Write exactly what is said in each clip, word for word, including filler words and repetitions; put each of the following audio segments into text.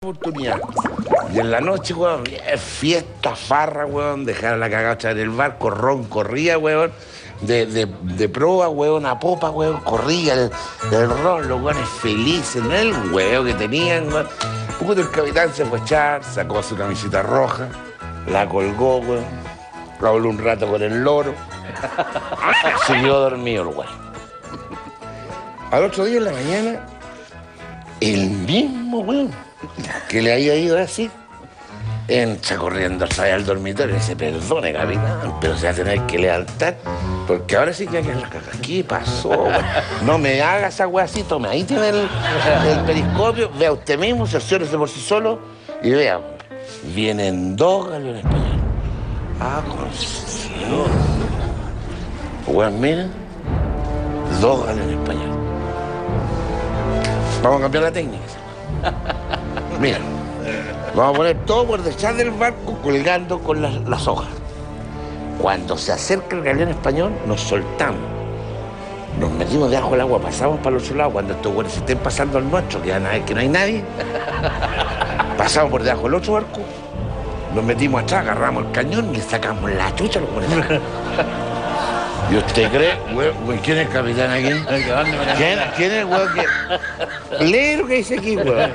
oportunidad. Y en la noche, weón, fiesta, farra, weón, dejar la cagacha en el barco, ron, corría, weón, de, de, de proa, weón, a popa, weón, corría el, el ron, los weones felices, no el weón que tenían, weón. Puto, el capitán se fue a echar, sacó su camiseta roja, la colgó, weón, habló un rato con el loro, siguió dormido el weón. Al otro día en la mañana, el mismo weón que le había ido así, entra corriendo al dormitorio y dice, perdone, capitán, pero se va a tener que levantar, porque ahora sí que hay que la caga. ¿Qué pasó, weón? No me haga esa weá así, tome, ahí tiene el, el periscopio, vea usted mismo, cerciórese por sí solo y vea, vienen dos galeones españoles. Ah, con... Weón, miren, dos galeones españoles. Vamos a cambiar la técnica. Mira, vamos a poner todo por detrás del barco colgando con las, las hojas. Cuando se acerca el galeón español, nos soltamos. Nos metimos debajo del agua, pasamos para el otro lado. Cuando estos güeyes se estén pasando al nuestro, que van a ver que no hay nadie, pasamos por debajo del otro barco, nos metimos atrás, agarramos el cañón y le sacamos la chucha a los güeyes. ¿Y usted cree, güey, quién es el capitán aquí? ¿Quién, quién es el güey que...? Lee lo que dice aquí, güey.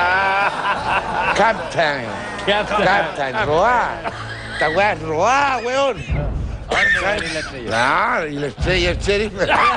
Captain. Captain, roá. Esta güey es roá, weón. ¿Dónde va a venir la estrella? Claro, y la estrella, el sheriff.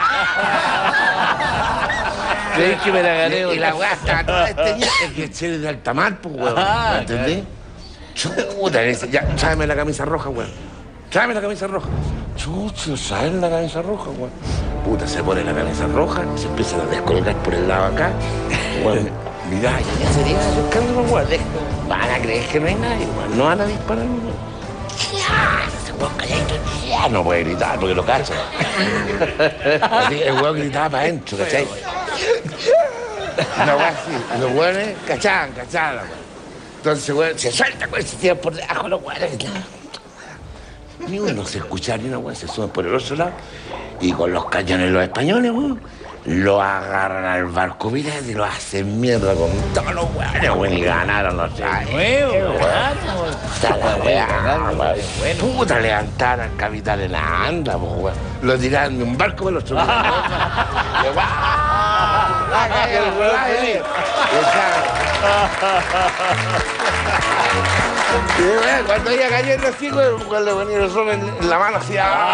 ¿Crees que me la gané? Y la weá está toda esteñida. Es que el sheriff de Altamar, pues, weón. ¿Me entendí? Chuta, ya, tráeme la camisa roja, weón. Tráeme la camisa roja. Chucho, ¿sabes la camisa roja, weón? Puta, se pone la camisa roja, se empieza a descolgar por el lado acá. Weón, mirá, ya, ya sería el escándalo, weón. Van a creer que no hay nadie, weón. No van a disparar, weón. Ya, ese weón calladito, ya no puede gritar porque lo cacha. Así, el weón gritaba para adentro, ¿cachai? Una weón así, y los weones cachaban, cachaban, weón. Entonces, weón, se suelta, weón, se tiran por debajo los weones. Ni uno se escucha ni una weón, se suben por el otro lado y con los cañones los españoles, weón, lo agarran al barco pirata y lo hacen mierda con todos los weones, weón, y ganaron los chavos. Nuevo, Puta la weá, weón. Puta, levantar al capitán en la anda, weón. Lo tiraron de un barco por el otro lado. Y bueno, cuando ella cayó en los chicos, cuando venía el sol en, en la mano, así.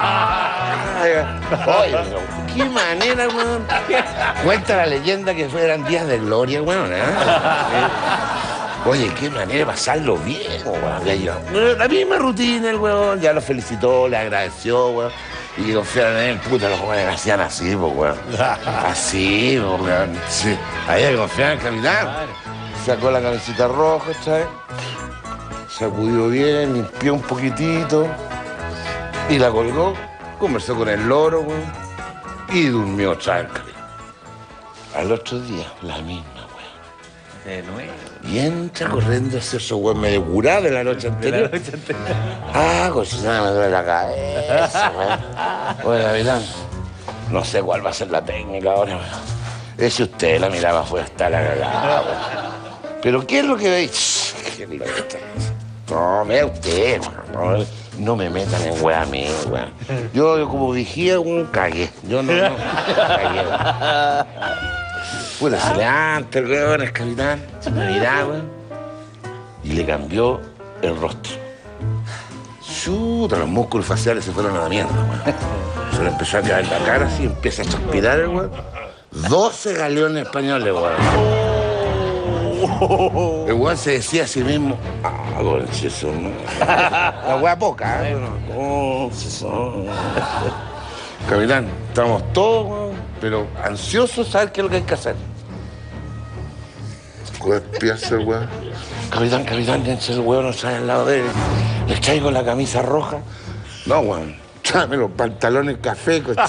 Oye, pero qué manera, weón. Cuenta la leyenda que eran días de gloria, weón. ¿eh? Oye, qué manera de pasarlo bien, weón. La misma rutina, el weón. Ya lo felicitó, le agradeció, weón. Y confiaron en él, puta, los jóvenes hacían así, pues, weón. Así, pues, weón. Sí. Ahí hay que confiar en el capitán. Sacó la camiseta roja, ¿sabes? Sacudió bien, limpió un poquitito y la colgó, conversó con el loro, weón, y durmió otra vez, capitán. Al otro día, la misma, weón. De nuevo. Y entra corriendo ese oso, weón, medio curado de la noche anterior. De la noche anterior. Ah, cosita, me duele la cabeza, weón. Oye, capitán, no sé cuál va a ser la técnica ahora, weón. Ese usted la miraba fue hasta la cagada, weón. Pero ¿qué es lo que veis? ¿Qué es lo que está? No, vea usted, no, no me metan en weá a mí, weón. Yo, yo como vigía, un cagué. Yo no, no, cagué, weón. Puta, se levanta el weón, el capitán, se me miraba, weón, y le cambió el rostro. Chuta, los músculos faciales se fueron a la mierda, weón. Se le empezó a caer la cara así, empieza a transpirar el weón. doce galeones españoles, weón. El weón se decía a sí mismo, ah, concheso, ¿no? La weá poca, ¿eh? Concheso. Capitán, estamos todos, weón, pero ansiosos de saber qué es lo que hay que hacer. ¿Cuál es el weón? Capitán, capitán, dense el weón, no sale al lado de él. ¿Les traigo la camisa roja? No, weón, tráeme los pantalones café, concheso.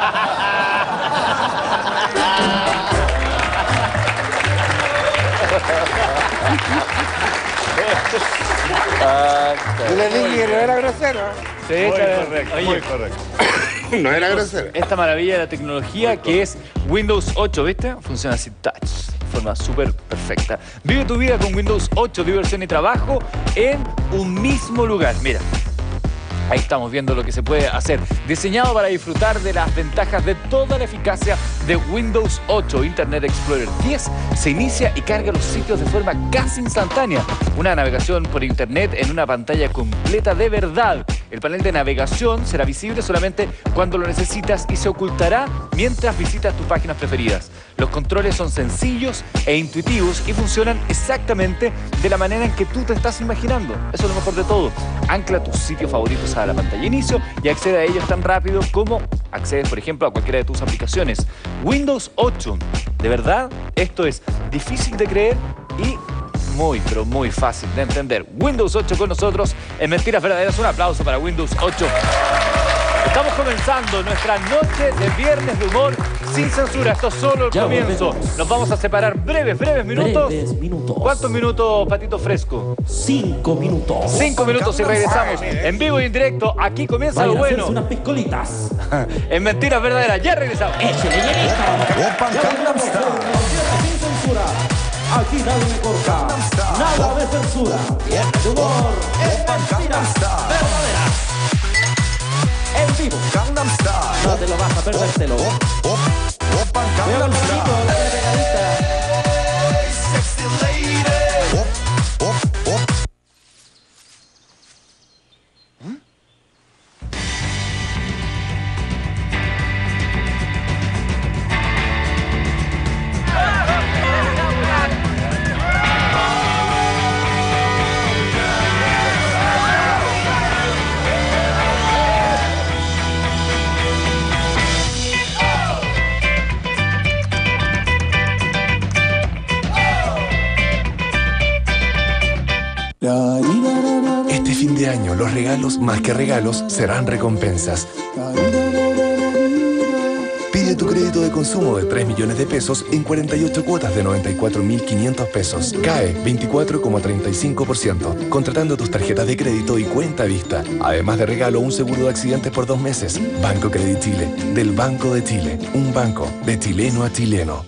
Yo le dije que no era grosero. Sí, Muy claro. correcto, Oye, muy correcto. No era grosero. esta maravilla de la tecnología que es Windows ocho, ¿viste? Funciona así, touch. de forma súper perfecta. Vive tu vida con Windows ocho, diversión y trabajo en un mismo lugar. Mira. Ahí estamos viendo lo que se puede hacer. Diseñado para disfrutar de las ventajas de toda la eficacia de Windows ocho. Internet Explorer diez se inicia y carga los sitios de forma casi instantánea. Una navegación por Internet en una pantalla completa de verdad. El panel de navegación será visible solamente cuando lo necesitas y se ocultará mientras visitas tus páginas preferidas. Los controles son sencillos e intuitivos y funcionan exactamente de la manera en que tú te estás imaginando. Eso es lo mejor de todo. Ancla tus sitios favoritos a la pantalla de inicio y accede a ellos tan rápido como accedes, por ejemplo, a cualquiera de tus aplicaciones. Windows ocho, de verdad, esto es difícil de creer y muy, pero muy fácil de entender. Windows ocho con nosotros en Mentiras Verdaderas. Un aplauso para Windows ocho. Estamos comenzando nuestra noche de viernes de humor sin censura. Esto es solo el ya comienzo. Volvemos. Nos vamos a separar breves, breves minutos. Breves minutos. ¿Cuántos minutos, Patito Fresco? Cinco minutos. Cinco minutos y regresamos en vivo y en directo. Aquí comienza Vayan lo bueno. unas piscolitas. En Mentiras Verdaderas. Ya regresamos. Échale, sin censura. Aquí nadie me corta. Nada de censura. De humor. Es Mentiras Verdaderas. En vivo. No te lo vas a perdértelo. Veo el bonito, la regadita. Este fin de año, los regalos, más que regalos, serán recompensas. Pide tu crédito de consumo de tres millones de pesos en cuarenta y ocho cuotas de noventa y cuatro mil quinientos pesos. C A E veinticuatro coma treinta y cinco por ciento. Contratando tus tarjetas de crédito y cuenta vista. Además de regalo, un seguro de accidentes por dos meses. Banco Credit Chile. Del Banco de Chile. Un banco de chileno a chileno.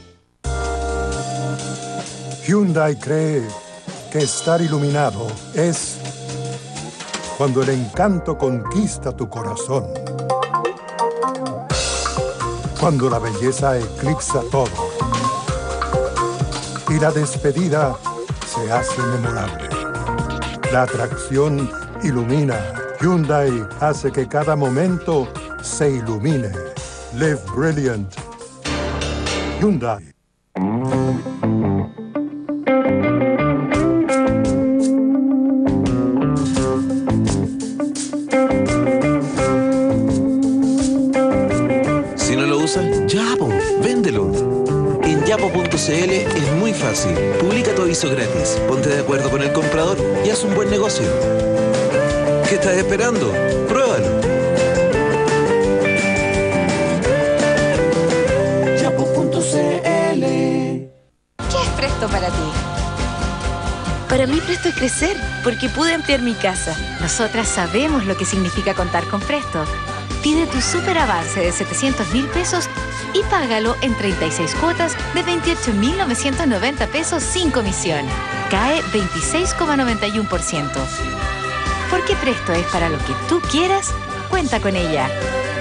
Hyundai cree que estar iluminado es cuando el encanto conquista tu corazón. Cuando la belleza eclipsa todo. Y la despedida se hace memorable. La atracción ilumina. Hyundai hace que cada momento se ilumine. Live brilliant. Hyundai. Yapo punto c l es muy fácil. Publica tu aviso gratis, ponte de acuerdo con el comprador y haz un buen negocio. ¿Qué estás esperando? ¡Pruébalo! Yapo punto c l. ¿Qué es Presto para ti? Para mí Presto es crecer, porque pude ampliar mi casa. Nosotras sabemos lo que significa contar con Presto. Pide tu super avance de setecientos mil pesos y págalo en treinta y seis cuotas de veintiocho mil novecientos noventa pesos sin comisión. Cae veintiséis coma noventa y uno por ciento. Porque Presto es para lo que tú quieras, cuenta con ella.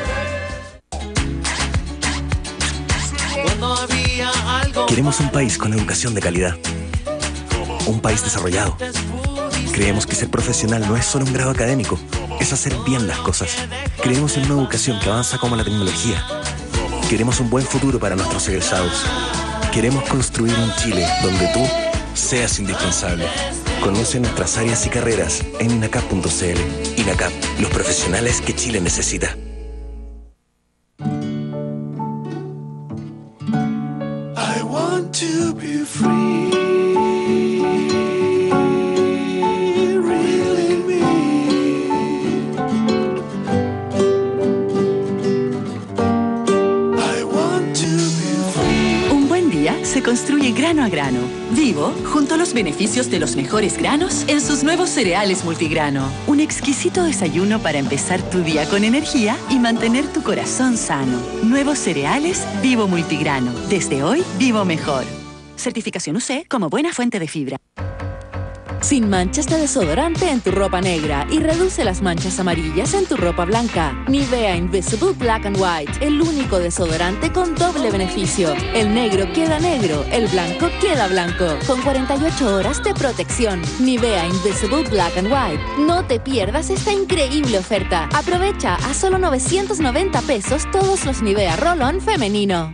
Queremos un país con educación de calidad. Un país desarrollado. Creemos que ser profesional no es solo un grado académico, es hacer bien las cosas. Creemos en una educación que avanza como la tecnología. Queremos un buen futuro para nuestros egresados. Queremos construir un Chile donde tú seas indispensable. Conoce nuestras áreas y carreras en inacap punto c l. INACAP, los profesionales que Chile necesita. I want to be free. Se construye grano a grano, vivo, junto a los beneficios de los mejores granos en sus nuevos cereales multigrano. Un exquisito desayuno para empezar tu día con energía y mantener tu corazón sano. Nuevos cereales Vivo Multigrano. Desde hoy, vivo mejor. Certificación U C como buena fuente de fibra. Sin manchas de desodorante en tu ropa negra y reduce las manchas amarillas en tu ropa blanca. Nivea Invisible Black and White, el único desodorante con doble beneficio. El negro queda negro, el blanco queda blanco, con cuarenta y ocho horas de protección. Nivea Invisible Black and White. No te pierdas esta increíble oferta. Aprovecha a solo novecientos noventa pesos todos los Nivea Roll-On femenino.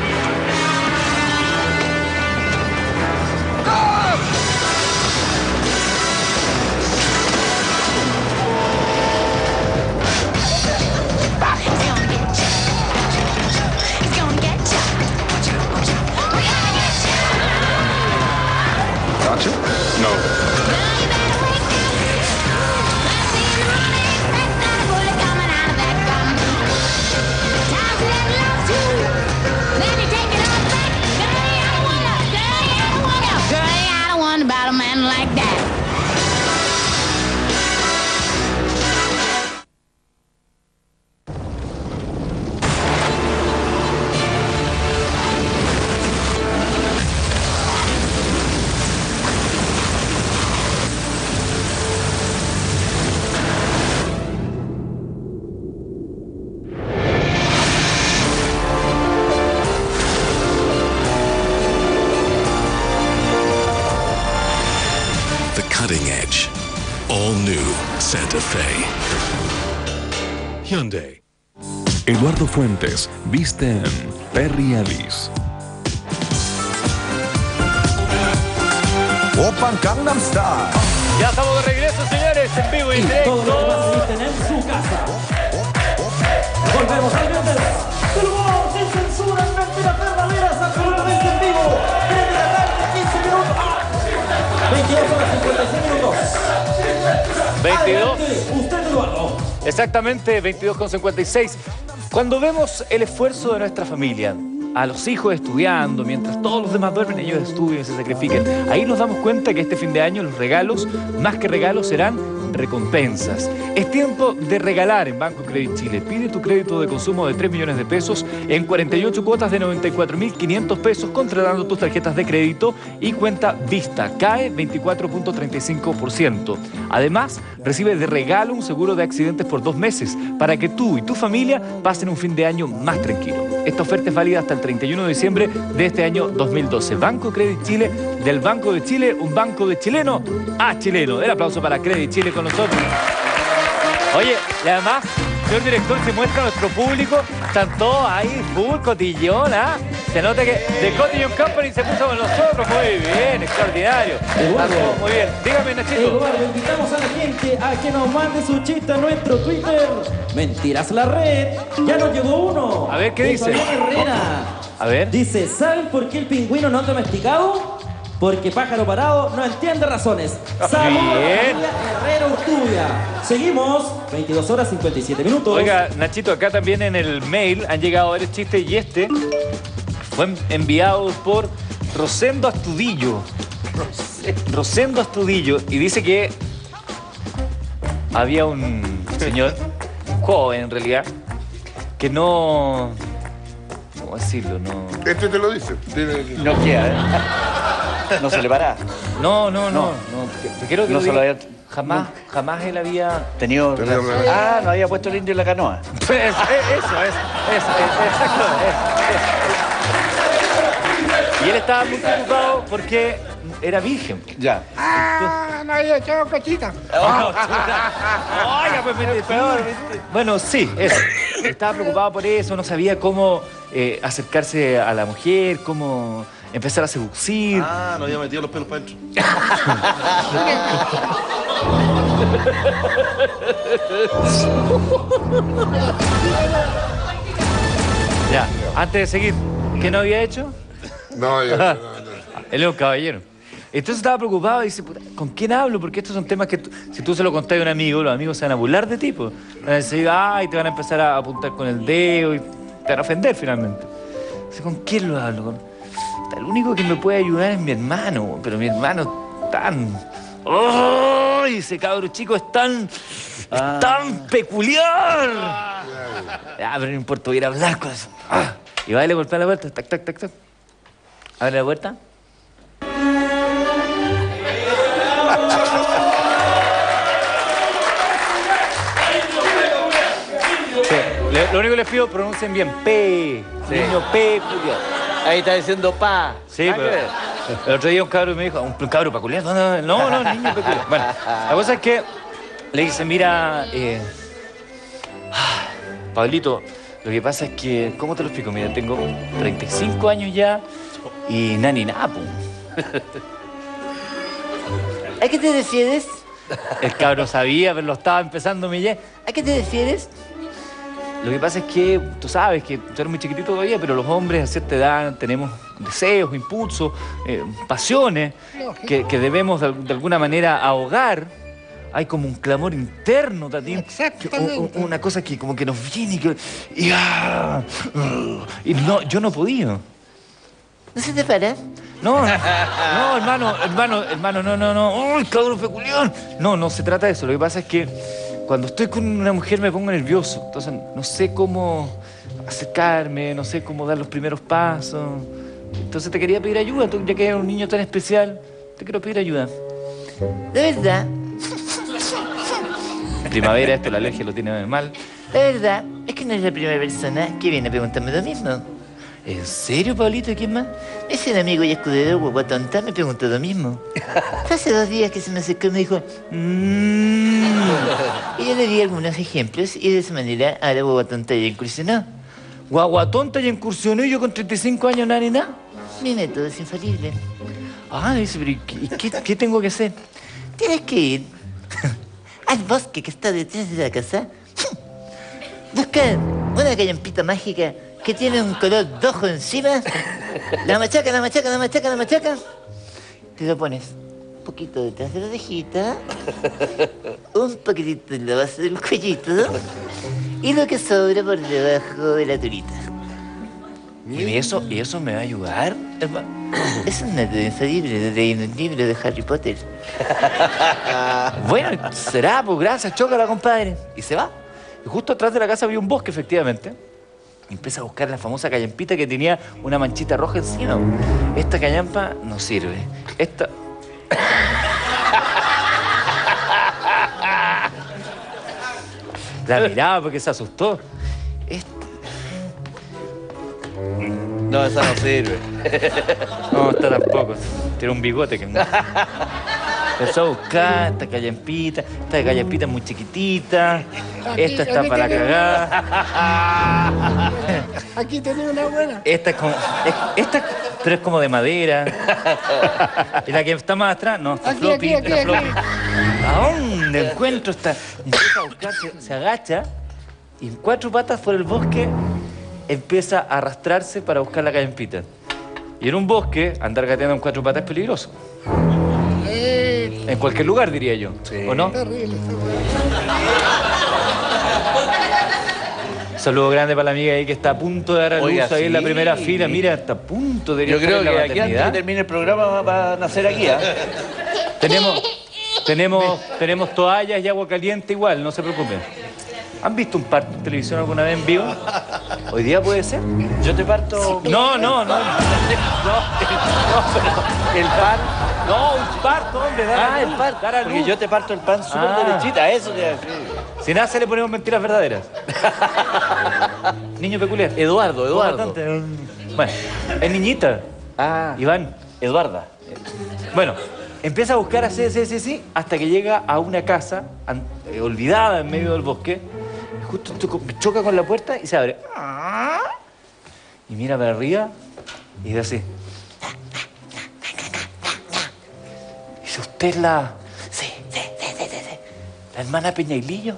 Hyundai. Eduardo Fuentes viste en Perry Ellis. Open Gangnam Style. Ya estamos de regreso, señores, en vivo y Y directo. todo lo demás se visten en su casa. Volvemos al viernes. El humor sin censura, mentiras verdaderas, absolutamente en vivo. tres de la tarde, quince minutos. veintidós horas cincuenta y seis minutos. veintidós. Adelante, usted, Eduardo. Exactamente, veintidós con cincuenta y seis. Cuando vemos el esfuerzo de nuestra familia, a los hijos estudiando, mientras todos los demás duermen, ellos estudian, se sacrifican, ahí nos damos cuenta que este fin de año los regalos, más que regalos, serán recompensas. Es tiempo de regalar en Banco Credit Chile. Pide tu crédito de consumo de tres millones de pesos en cuarenta y ocho cuotas de noventa y cuatro mil quinientos pesos, contratando tus tarjetas de crédito y cuenta Vista. Cae veinticuatro punto treinta y cinco por ciento. Además, recibe de regalo un seguro de accidentes por dos meses para que tú y tu familia pasen un fin de año más tranquilo. Esta oferta es válida hasta el treinta y uno de diciembre de este año dos mil doce. Banco Credit Chile, del Banco de Chile, un banco de chileno a chileno. El aplauso para Credit Chile con nosotros. Oye, y además, señor director, se muestra a nuestro público, están todos ahí, full cotillón, ¿ah? Se nota que The Cotillon Company se puso con nosotros, muy bien, extraordinario. Está todo muy bien. Dígame, Nachito. Eduardo, invitamos a la gente a que nos mande su chiste a nuestro Twitter. Mentiras la red. Ya nos llegó uno. A ver, ¿qué de dice? Fabián Herrera. A ver. Dice, ¿saben por qué el pingüino no es domesticado? Porque pájaro parado no entiende razones. Saludos a la Bien. familia Herrera Urtubia. Seguimos, veintidós horas cincuenta y siete minutos. Oiga, Nachito, acá también en el mail han llegado varios chistes y este fue enviado por Rosendo Astudillo. Rosendo Astudillo. Y dice que había un señor, joven en realidad, que no... ¿Cómo decirlo? No... Este te lo dice. Tiene- No queda, ¿eh? No se le para. No, no, no. no. No. Quiero que No lo se lo diga. había- Jamás, jamás él había... Tenido... Tenía relación. Ah, no había puesto el indio en la canoa. Pues, eh, eso, eso, eso, eso, exacto, eso, eso. Y él estaba muy preocupado porque era virgen. Ya. Ah, no había echado cachita. Oiga, pues mire, peor. Bueno, sí, eso. Estaba preocupado por eso, no sabía cómo eh, acercarse a la mujer, cómo empezar a seducir. Ah, no había metido los pelos para adentro. Ya, antes de seguir, ¿qué no había hecho? No, ya, no, no. Él es un caballero. Entonces estaba preocupado y dice, puta, ¿con quién hablo? Porque estos son temas que tú- si tú se lo contás a un amigo, los amigos se van a burlar de ti. Pues. Van a decir, ay, te van a empezar a apuntar con el dedo y te van a ofender finalmente. Dice, ¿con quién lo hablo? Con... El único que me puede ayudar es mi hermano, pero mi hermano tan... ¡Ay! Ese cabro chico es tan... Ah. es tan peculiar. Ya, pero no importa, voy a ir a hablar con eso. Ah. Y va y le golpea la puerta, tac, tac, tac, tac. Abre la puerta. Lo único que les pido, pronuncien bien. P. Sí. Niño peculiar. Ahí está diciendo pa. Sí, Nada pero que ver. el otro día un cabro me dijo, un cabro peculiar, no, no, no, no, niño peculiar. Bueno, la cosa es que le dice, mira, eh, Pablito, lo que pasa es que, ¿cómo te lo explico? Mira, tengo treinta y cinco años ya y nani napo. ¿A qué te refieres? El cabro sabía, pero lo estaba empezando a humillar. ¿A qué te refieres? Lo que pasa es que, tú sabes que tú eres muy chiquitito todavía, pero los hombres a cierta edad tenemos deseos, impulsos, eh, pasiones que, que debemos de, de alguna manera ahogar. Hay como un clamor interno, Tatín. Exactamente. Que, una cosa que como que nos viene y que... Y, ah, y no, yo no podía. ¿No se te para? No, no, hermano, hermano, hermano, no, no, no. ¡Oh, el cabrón peculiar! No, no se trata de eso. Lo que pasa es que cuando estoy con una mujer me pongo nervioso. Entonces no sé cómo acercarme, no sé cómo dar los primeros pasos. Entonces te quería pedir ayuda, tú, ya que eres un niño tan especial. Te quiero pedir ayuda. De verdad, En primavera esto, la alergia lo tiene mal. la verdad, es que no es la primera persona que viene a preguntarme lo mismo. ¿En serio, Pablito? ¿Quién más? Ese amigo y escudero, guagua tonta, me preguntó lo mismo. Fue hace dos días que se me acercó y me dijo, mmm. Y yo le di algunos ejemplos y de esa manera ahora guagua tonta ya incursionó. Guagua tonta y incursionó y yo con treinta y cinco años nada ni nada. Mi método es infalible. Ah, dice, pero ¿y qué, y qué, qué tengo que hacer? Tienes que ir al bosque que está detrás de la casa. Buscar una callampita mágica que tiene un color rojo encima. La machaca, la machaca, la machaca, la machaca. Te lo pones un poquito detrás de la orejita, un poquitito en la base del cuellito y lo que sobra por debajo de la turita. ¿Y eso, y eso me va a ayudar, hermano? Es un método infalible de un libro de Harry Potter. Bueno, será, pues gracias, chócala, compadre. Y se va. Y justo atrás de la casa había un bosque, efectivamente. Y empieza a buscar la famosa callampita que tenía una manchita roja encima. Esta callampa no sirve. Esta... La miraba porque se asustó. Esta... No, esa no sirve. No, esta tampoco. Tiene un bigote que... Empezó a buscar esta callampita. Esta callampita es muy chiquitita. Esta está para la cagada. Aquí tenés una buena. Esta es como... es- esta, pero es como de madera. Y la que está más atrás, no, está Aquí, floppy. aquí, está aquí, floppy. ¿A dónde encuentro esta? Empieza a buscar, se, se agacha y en cuatro patas por el bosque empieza a arrastrarse para buscar la callampita. Y en un bosque, andar gateando en cuatro patas es peligroso. En cualquier lugar, diría yo. ¿O no? Terrible, Saludo grande para la amiga ahí que está a punto de dar a luz Oiga, ahí en la sí. primera fila. Mira, está a punto de ir Yo a estar creo en la que aquí antes de maternidad. que termine el programa va, va a nacer aquí, ¿ah? Tenemos, tenemos, tenemos toallas y agua caliente igual, no se preocupen. ¿Han visto un parto en televisión alguna vez en vivo? ¿Hoy día puede ser? Yo te parto... No, no, no. No, no, pero el pan... No, un parto, hombre. Dar Ah, a el luz, pan. dar a Porque luz. yo te parto el pan súper Ah. derechita, eso te iba a decir. Si nace le ponemos mentiras verdaderas. Niño peculiar. Eduardo, Eduardo. Bastante. Bueno, es niñita. Ah, Iván. Eduarda. Bueno, empieza a buscar así, así, así, así, hasta que llega a una casa an- eh, olvidada en medio del bosque. Y justo choco- choca con la puerta y se abre. Y mira para arriba y dice así. Dice, ¿usted es la... Sí, sí, sí, sí, sí, sí. la hermana Peñailillo?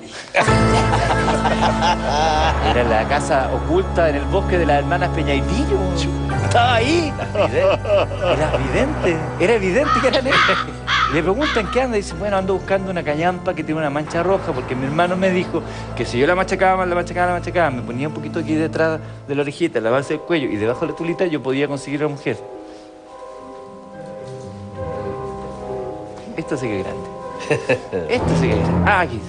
Era la casa oculta en el bosque de las hermanas Peñailillo. Estaba ahí. Era evidente. Era evidente que eran ellas. Y le preguntan qué anda. Y dice, bueno, ando buscando una callampa que tiene una mancha roja porque mi hermano me dijo que si yo la machacaba, la machacaba, la machacaba, me ponía un poquito aquí detrás de la orejita, en la base del cuello y debajo de la tulita, yo podía conseguir a la mujer. Esto sí que es grande. Esto sí que es grande. Ah, aquí.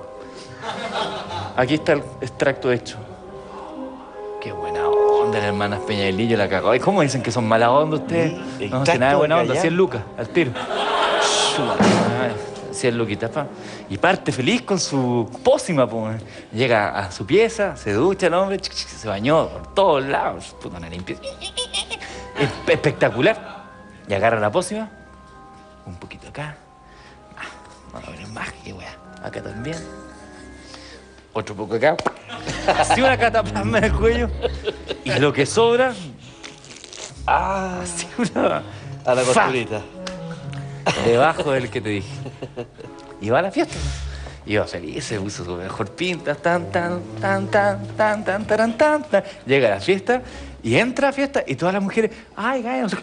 Aquí está el extracto hecho. Qué buena onda, las hermanas Peñailillo, la cagó. ¿Y cómo dicen que son mala onda ustedes? No, no sé nada de buena onda, cien lucas, al tiro. Ay, cien luquitas, pa. Y parte feliz con su pócima, pues. Llega a su pieza, se ducha el hombre, se bañó por todos lados. Puta, una limpieza. Es espectacular. Y agarra la pócima, un poquito acá. Ah, vamos a ver más, qué weá. Acá también. Otro poco acá. Así una cataplasma en el cuello. Y lo que sobra. Ah, así una. A la costurita. Debajo del que te dije. Y va a la fiesta. Iba feliz, se puso su mejor pinta. Tan, tan, tan, tan, tan, tan, tan, tan, tan. Llega a la fiesta y entra a la fiesta y todas las mujeres. Ay, gaya, no sé.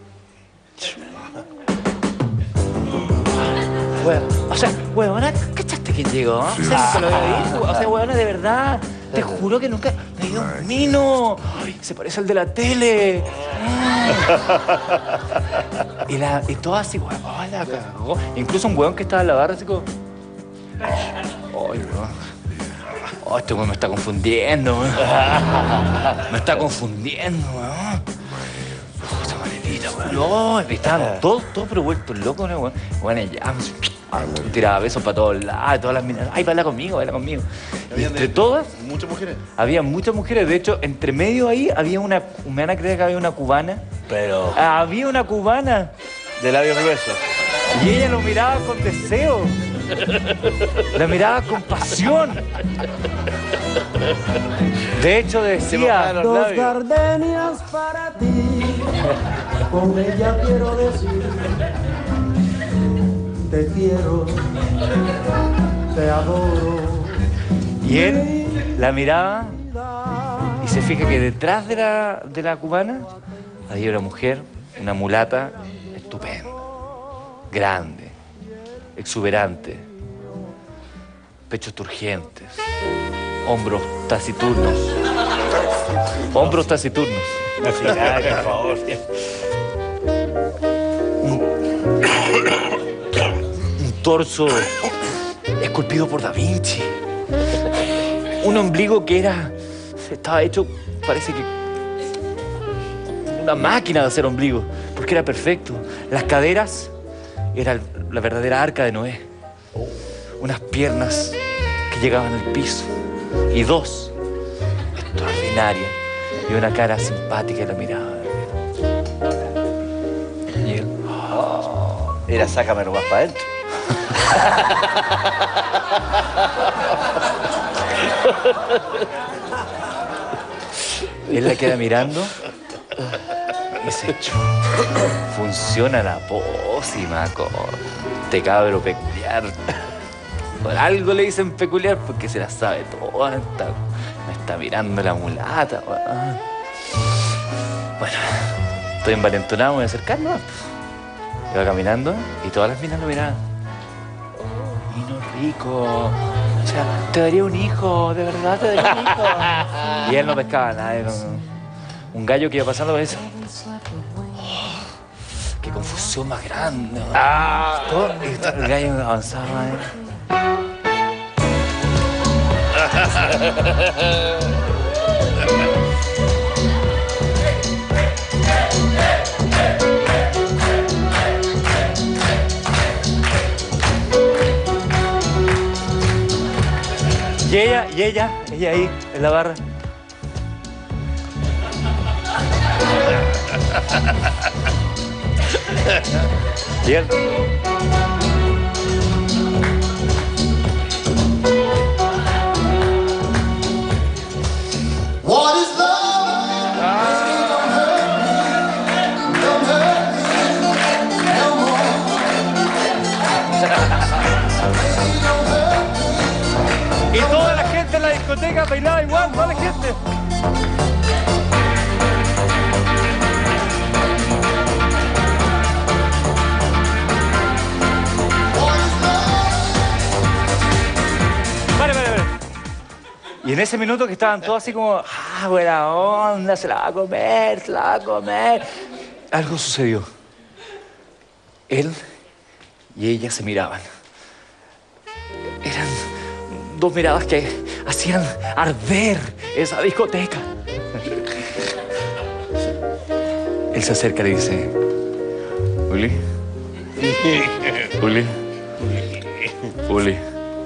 O sea, huevona, ¿cachaste quién llegó? O sea, nunca lo había visto. O sea, huevona, de verdad, te juro que nunca... ¡Dios mío! ¡Ay, se parece al de la tele! Y, la, y todo así, huevón, la cagó. Incluso un huevón que estaba en la barra, así como... ¡Ay, huevón! ¡Oh, este huevón me está confundiendo, huevón! Me está confundiendo, huevón. Esta manerita, huevón. No, estaban todos, todos pero vueltos locos, ¿no, huevón? Bueno, ya... Tiraba besos para todos lados, todas las minas. Ay, baila conmigo, baila conmigo. Y entre todas. ¿Muchas mujeres? Había muchas mujeres. De hecho, entre medio ahí había una. Me van a creer que había una cubana. Pero. Ah, había una cubana. De labios gruesos. Y ella lo miraba con deseo. La miraba con pasión. De hecho, decía. Dos gardenias para ti. Con ella quiero decir. Te quiero, te adoro. Y él la miraba y se fija que detrás de la, de la cubana había una mujer, una mulata estupenda, grande, exuberante, pechos turgentes, hombros taciturnos. Hombros taciturnos. No, sí, nada, por favor. Torso esculpido por Da Vinci. Un ombligo que era... Estaba hecho, parece que... una máquina de hacer ombligo, porque era perfecto. Las caderas eran la verdadera arca de Noé. Unas piernas que llegaban al piso. Y dos, extraordinarias. Y una cara simpática en la mirada. Y él... Oh, era sácame nomás para adentro. Él la queda mirando y se echó. Funciona la pócima con este cabro peculiar. Por algo le dicen peculiar porque se la sabe toda. Está, me está mirando la mulata. Bueno, estoy envalentonado, me voy a acercar, ¿no? Iba caminando y todas las minas lo miraban. Rico, o sea, te daría un hijo, de verdad te daría un hijo. Y él no pescaba nada, era un, un gallo que iba pasando por eso. Oh, qué confusión más grande. Ah, todo, y el gallo avanzaba. Y ella, y ella, ella ahí, en la barra. Y él. What is love? Don't hurt me, don't hurt me no more. Y toda la gente en la discoteca bailaba igual, toda la gente. Vale, vale, vale. Y en ese minuto que estaban todos así como, ah, buena onda, se la va a comer, se la va a comer. Algo sucedió. Él y ella se miraban. Eran dos miradas que hacían arder esa discoteca. Él se acerca y le dice, Uli, Uli, Uli.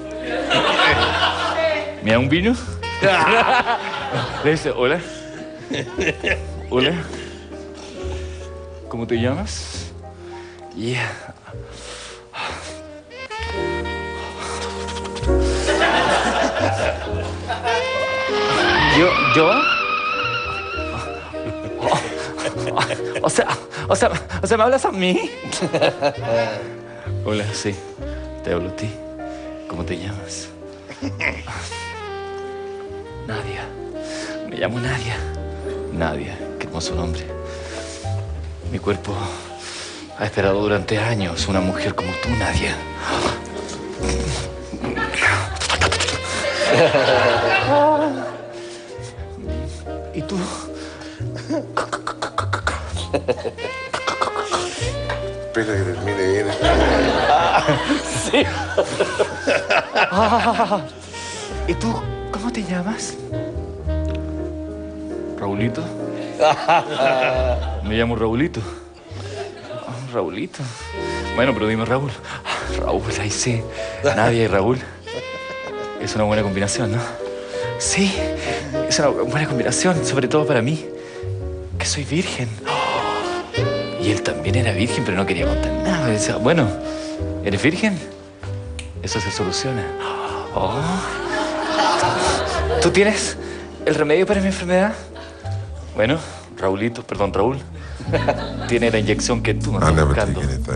¿Me da un vino? Le dice, hola. Hola. ¿Cómo te llamas? Yeah. Yo, yo. O sea, o sea, o sea, ¿me hablas a mí? Hola, sí, te hablo a ti. ¿Cómo te llamas? Nadia. Me llamo Nadia. Nadia, qué hermoso nombre. Mi cuerpo ha esperado durante años una mujer como tú, Nadia. ¿Y tú? Espera que termine bien. Sí. Ah, ¿y tú cómo te llamas? ¿Raulito? Me llamo Raulito. Oh, Raulito. Bueno, pero dime Raúl. Raúl, ahí sí. Nadia y Raúl. Es una buena combinación, ¿no? Sí, es una buena combinación, sobre todo para mí, que soy virgen. Y él también era virgen, pero no quería contar nada. Me decía, bueno, ¿eres virgen? Eso se soluciona. Oh. ¿Tú tienes el remedio para mi enfermedad? Bueno, Raulito, perdón, Raúl, tiene la inyección que tú me estás buscando.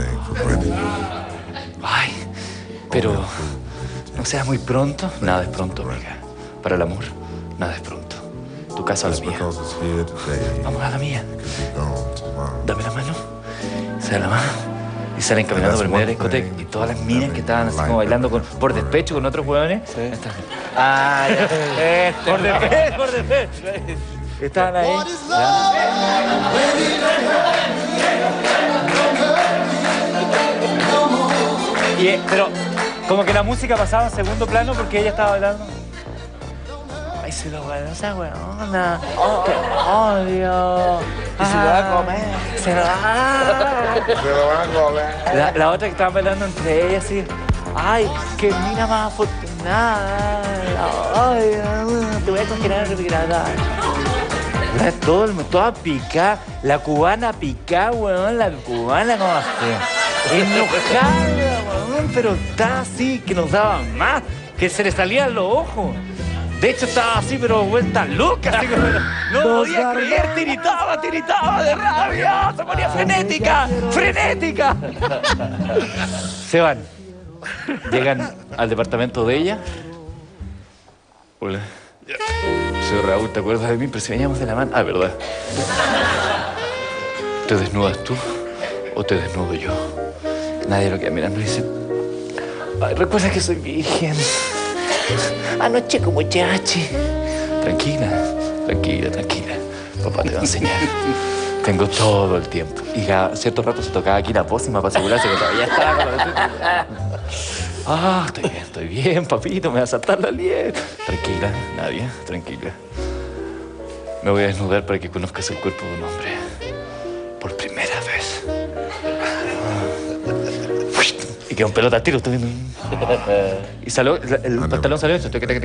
Ay, pero no sea muy pronto. Nada es pronto, amiga. Para el amor, nada es pronto. Tu casa a la mía. Vamos a la mía. Dame la mano. Se da la mano. Y salen caminando por el medio de la discoteca. Y todas las minas que estaban así como bailando con, por despecho con otros hueones. Sí. Están... Ah, ya. Este, por despecho, por despecho. Estaban ahí. Y, eh, pero como que la música pasaba en segundo plano porque ella estaba bailando. Ay, se lo bailó esa huevona. Te odio. Y se lo va a comer. Se lo va Se lo van a comer. La, la otra que estaban bailando entre ellas, así. Ay, qué mina más afortunada. Ay, te voy a congelar el refrigerador. Todo el, toda picada. La cubana picada, weón. La cubana como así. Enojada, weón. Pero estaba así, que nos daba más. Que se le salían los ojos. De hecho, estaba así, pero vuelta loca. Así como, no podía creer, tiritaba, tiritaba de rabia. Se ponía frenética, frenética. Se van. Llegan al departamento de ella. Hola. Soy Raúl, ¿te acuerdas de mí? Pero si veníamos de la mano. Ah, verdad. ¿Te desnudas tú o te desnudo yo? Nadie lo queda mirando y dice... Ay, recuerda que soy virgen. Anoche como chachi. Tranquila, tranquila, tranquila. Papá te va a enseñar. Tengo todo el tiempo. Y a cierto rato se tocaba aquí la pócima para asegurarse que todavía estaba. Ah, estoy bien, estoy bien, papito. Me va a saltar la liebre. Tranquila, Nadia, tranquila. Me voy a desnudar para que conozcas el cuerpo de un hombre. Por primera vez. Y quedó un pelota al tiro. Estoy viendo. Y salió, el pantalón salió.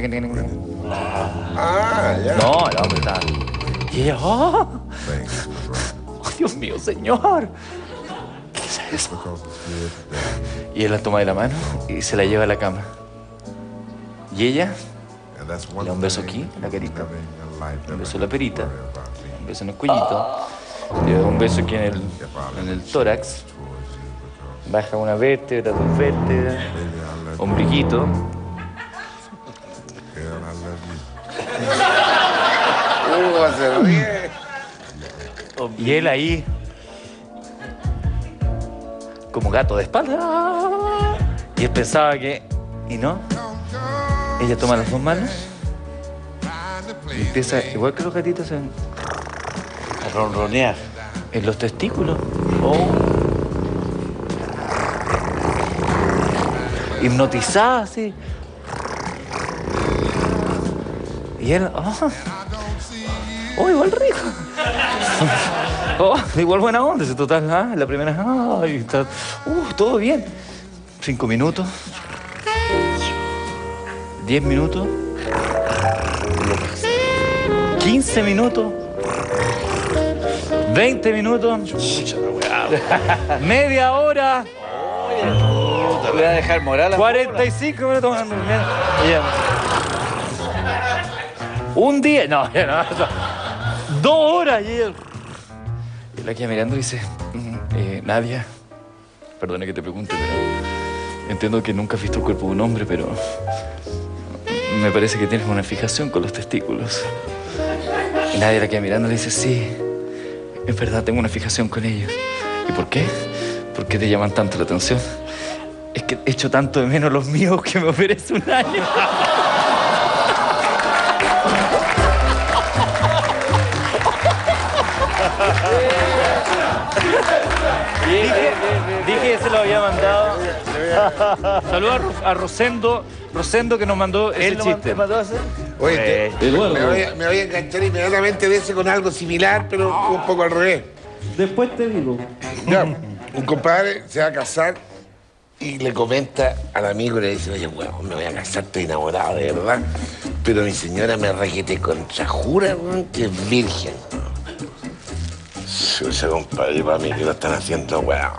Ah, ya. No, el hombre estaba... Y ella, ¡oh! ¡Oh, Dios mío, señor! ¿Qué es eso? Y él la toma de la mano y se la lleva a la cama. Y ella le da un beso aquí, en la carita. Un beso en la perita. Un beso en el cuellito. Le da un beso aquí en el, en el tórax. Baja una vértebra, dos vértebras. Ombliguito. Uh, se ríe. Y él ahí, como gato de espalda. Y él pensaba que... ¿Y no? Ella toma las dos manos y empieza, igual que los gatitos, en... a ronronear. En los testículos. Oh. Hipnotizada, así. Y él... Oh, oh igual rico. Oh, igual buena onda, si total, ah, la primera, ay, está, uh, todo bien. Cinco minutos. diez minutos, quince minutos, veinte minutos, media hora. Te voy a dejar moral. cuarenta y cinco minutos. Un día, no, ya no. Dos horas. Y él, y la queda mirando y dice, eh, Nadia, perdone que te pregunte, pero entiendo que nunca has visto el cuerpo de un hombre, pero me parece que tienes una fijación con los testículos. Y Nadia la queda mirando y le dice, sí, es verdad, tengo una fijación con ellos. ¿Y por qué? ¿Por qué te llaman tanto la atención? Es que echo tanto de menos los míos que me ofrece un año. Dije, dije que se lo había mandado. Saludos a, Ro a Rosendo, Rosendo que nos mandó ese chiste. Oye, te, Eh, me, voy a, me voy a enganchar inmediatamente de ese con algo similar, pero un poco al revés. Después te digo. Ya, un compadre se va a casar y le comenta al amigo y le dice, oye, weón, me voy a casar, estoy enamorado, de verdad. Pero mi señora me requete contra jura, weón, que es virgen. Ese compadre, para mí, que lo están haciendo, weón.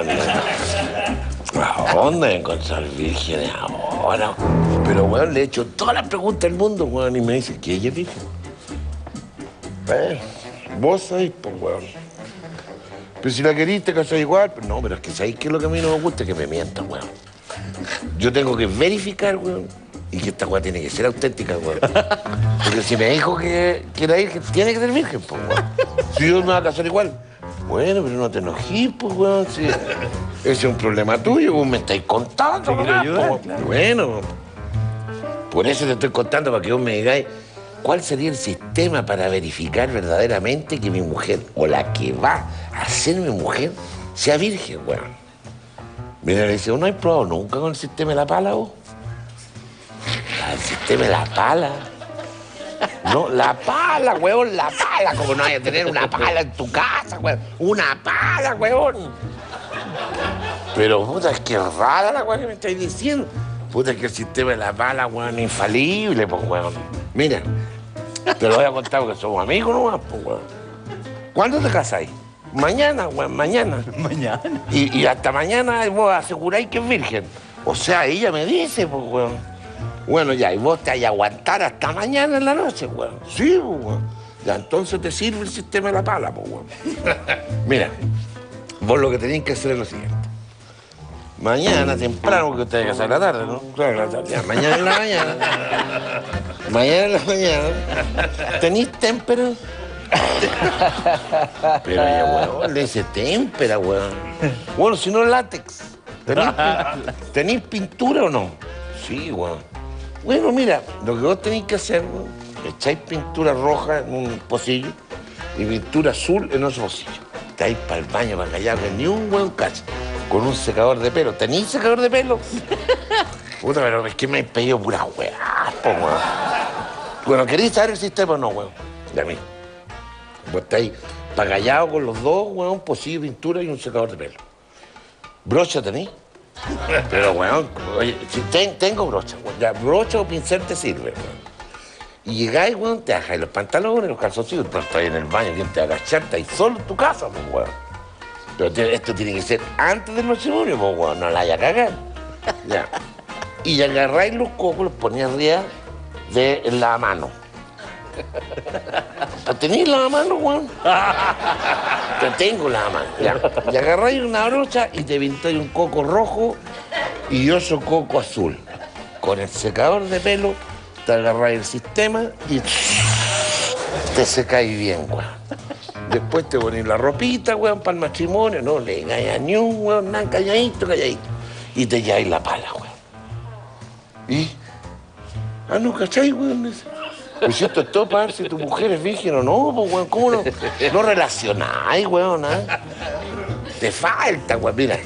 ¿A dónde encontrar vírgenes ahora? Pero, weón, le he hecho todas las preguntas del mundo, weón, y me dice que ella es virgen. Eh, vos sabés, pues, weón. Pero si la querís, te casás igual. Pero no, pero es que sabéis que lo que a mí no me gusta es que me mientan, weón. Yo tengo que verificar, weón, y que esta weón tiene que ser auténtica, weón. Porque si me dijo que, que era virgen, tiene que ser virgen, pues, weón. Si yo me voy a casar igual. Bueno, pero no te enojes, pues, weón. Si ese es un problema tuyo, vos me estáis contando, ¿verdad? Ayudar, claro. Bueno, por eso te estoy contando, para que vos me digáis cuál sería el sistema para verificar verdaderamente que mi mujer, o la que va a ser mi mujer, sea virgen, weón. Mira, le dice, ¿no has probado nunca con el sistema de la pala, vos? El sistema de la pala. No, la pala, weón, la pala. Como no hay que tener una pala en tu casa, weón. Una pala, weón. Pero, puta, es que es rara la weón que me estáis diciendo. Puta, es que el sistema de la pala, weón, es infalible, pues, weón. Mira, te lo voy a contar porque somos amigos nomás, pues, weón. ¿Cuándo te casáis? Mañana, weón, mañana. Mañana. Y, y hasta mañana vos aseguráis que es virgen. O sea, ella me dice, pues, weón. Bueno, ya, y vos te hay que aguantar hasta mañana en la noche, weón. Sí, pues, weón. Ya, entonces te sirve el sistema de la pala, pues, weón. Mira, vos lo que tenéis que hacer es lo siguiente. Mañana temprano, porque ustedes que casar en la tarde, ¿no? Claro, en la tarde. Ya, mañana en la mañana. Mañana en la mañana. ¿Tenís témpera? Pero ya, weón, le dice témpera, weón. Bueno, si no látex. ¿Tenís, pin- ¿Tenís pintura o no? Sí, weón. Bueno, mira, lo que vos tenéis que hacer, weón, echáis pintura roja en un pocillo y pintura azul en otro pocillo. Estáis para el baño, para callar, que ni un weón cacha. Con un secador de pelo. ¿Tenéis secador de pelo? Puta, pero es que me he pedido pura weá, po, weón. Bueno, ¿queréis saber el sistema o no, weón? Ya, mira. Vos estáis pagallado con los dos, weón, pocillo, pintura y un secador de pelo. ¿Brocha tenéis? Pero, weón, oye, si ten- tengo brocha, weón. Ya, brocha o pincel te sirve, weón. Y llegáis, weón, te bajáis los pantalones, los calzoncillos, pero estás en el baño, ¿quién te va a agachar? Estás solo en tu casa, pues, weón. Pero te- esto tiene que ser antes del matrimonio, pues, weón, no la vaya a cagar. Ya. Y agarráis los cocos, los ponéis arriba de la mano. ¿Tenéis la mano, weón? Te tengo la mano, ya. Y agarráis una brocha y te pintáis un coco rojo y otro coco azul. Con el secador de pelo te agarráis el sistema y te secáis bien, weón. Después te ponéis la ropita, weón, para el matrimonio. No le digáis a ni un, weón, nada, calladito, calladito. Y te lleváis la pala, weón. ¿Y? Ah, no, ¿cachai, weón? Pues si esto es todo para ver si tu mujer es virgen o no, pues, weón. ¿Cómo no, no relacionáis, weón? ¿Ah? Te falta, weón. Mira,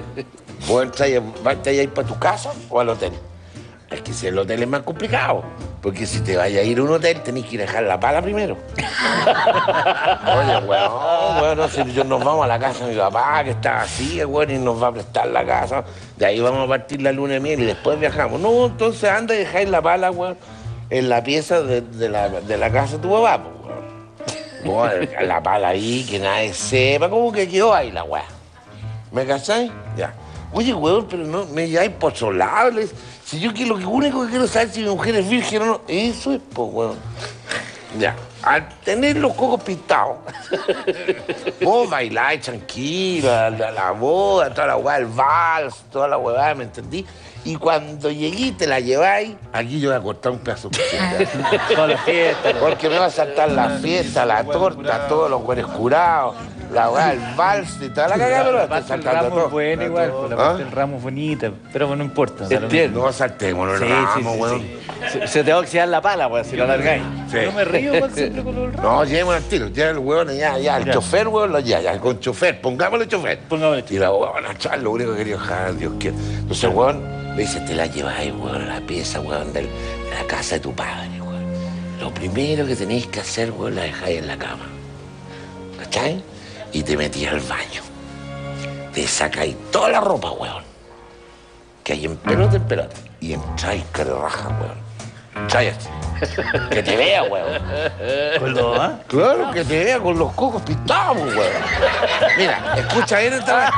vos entráis, vas a ir para tu casa o al hotel. Es que si el hotel es más complicado. Porque si te vayas a ir a un hotel, tenés que ir a dejar la pala primero. Oye, weón, weón, no sé, yo nos vamos a la casa de mi papá, que está así, weón, y nos va a prestar la casa. De ahí vamos a partir la luna de miel y después viajamos. No, entonces anda y dejáis la pala, weón, en la pieza de, de, la, de la casa de tu papá, pues, weón. Weón, la pala ahí, que nadie sepa, ¿cómo que quedó ahí la weá? ¿Me cacháis? Ya. Oye, weón, pero no me lleváis pozolables. Si yo que lo único que quiero saber es si mi mujer es virgen o no. Eso es, pues, weón. Ya. Al tener los cocos pintados, vos bailáis tranquila, la, la boda, toda la hueá, el vals, toda la hueá, ¿me entendí? Y cuando llegué te la lleváis, aquí yo voy a cortar un pedazo de toda la fiesta. Porque me va a saltar la fiesta, la torta, todos los güeyes curados, la hueá, el vals y toda la cagada, pero está saltando todo. El ramo es bueno igual, la parte del ramo es bonita, pero bueno, no importa. Entiendo. No saltemos el ramo, weón. Se, se te va a oxidar la pala, weón, si lo alargáis. Sí. No me río, weón, siempre con el ramo. No, llevemos al tiro, ya el weón, ya, ya, el chofer, weón, lo ya, ya, con chofer, pongámosle chofer. Pongámosle chofer. Y la weón, a echar lo único que quería dejar, Dios quiere. Entonces, weón, le dice, te la lleváis, weón, a la pieza, weón, de la casa de tu padre, weón. Lo primero que tenéis que hacer, weón, la dejáis en la cama. ¿Cachai? Y te metís al baño. Te sacáis toda la ropa, weón. Que hay en pelota, en pelota. Y entráis carraja, weón. Entráis así. Que te vea, weón. ¿Con los, ah? Claro, que te vea con los cocos pintados, weón. Mira, escucha bien esta.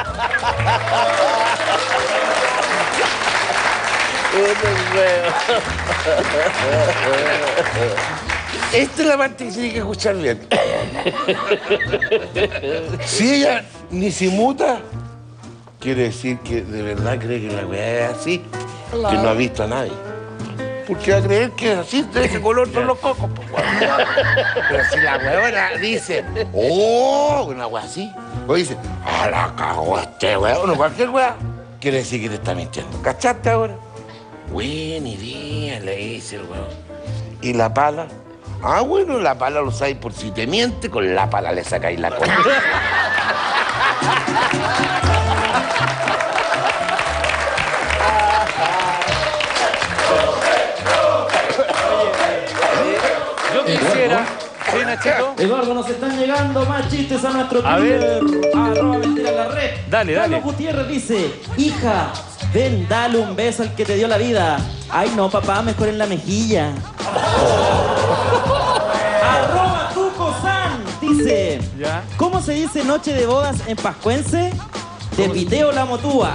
Esta es la parte que tiene que escuchar bien. Si ella ni se muta, quiere decir que de verdad cree que la weá es así, que no ha visto a nadie. Porque va a creer que es así, de ese color son los cocos, pues, weón. Pero si la weona dice, oh, una weá así, o dice, ah, la cagó este weón, o cualquier weá, quiere decir que te está mintiendo. ¿Cachaste ahora? Buena idea, le dice el weón. ¿Y la pala? Ah, bueno, la pala lo usáis por si te miente, con la pala le sacáis la cola. Yo quisiera... Sí, Nachito. Eduardo, nos están llegando más chistes a nuestro A Twitter. Arroba mentira en la red. Dale, Carlos dale. Gutiérrez dice, hija, ven, dale un beso al que te dio la vida. Ay, no, papá, mejor en la mejilla. Arroba Tuco-san dice, ¿Ya? ¿cómo se dice noche de bodas en pascuense? Te piteo la motúa.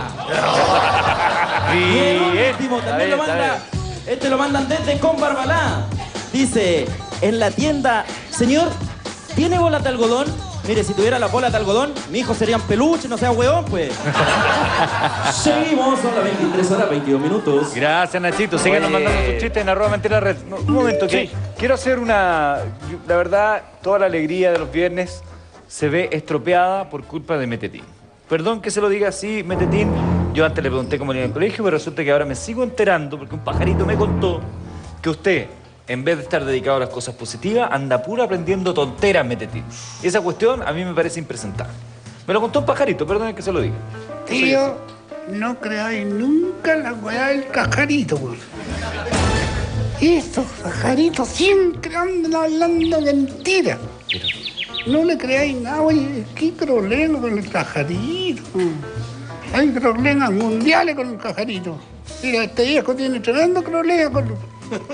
Y el último también lo manda, este lo mandan desde Con Barbalá. Dice, en la tienda, señor, ¿tiene bolas de algodón? Mire, si tuviera las bolas de algodón, mi hijo serían peluche, no sea hueón, pues. Seguimos, son las veintitrés horas, veintidós minutos. Gracias, Nachito. Síganos Oye. mandando sus chistes en arroba mentira red. No, un momento, que Sí. quiero hacer una... La verdad, toda la alegría de los viernes se ve estropeada por culpa de Metetín. Perdón que se lo diga así, Metetín. Yo antes le pregunté cómo iba en el colegio, pero resulta que ahora me sigo enterando porque un pajarito me contó que usted, en vez de estar dedicado a las cosas positivas, anda puro aprendiendo tonteras, Metetín. Y esa cuestión a mí me parece impresentable. Me lo contó un pajarito, perdón que se lo diga. Tío, no creáis nunca en la weá del cajarito, weón. Estos pajaritos siempre andan hablando mentiras. No le creáis nada, oye, ¿qué problema con el cajarito? Hay problemas mundiales con el cajarito. Mira, este viejo tiene tremendo problema con los...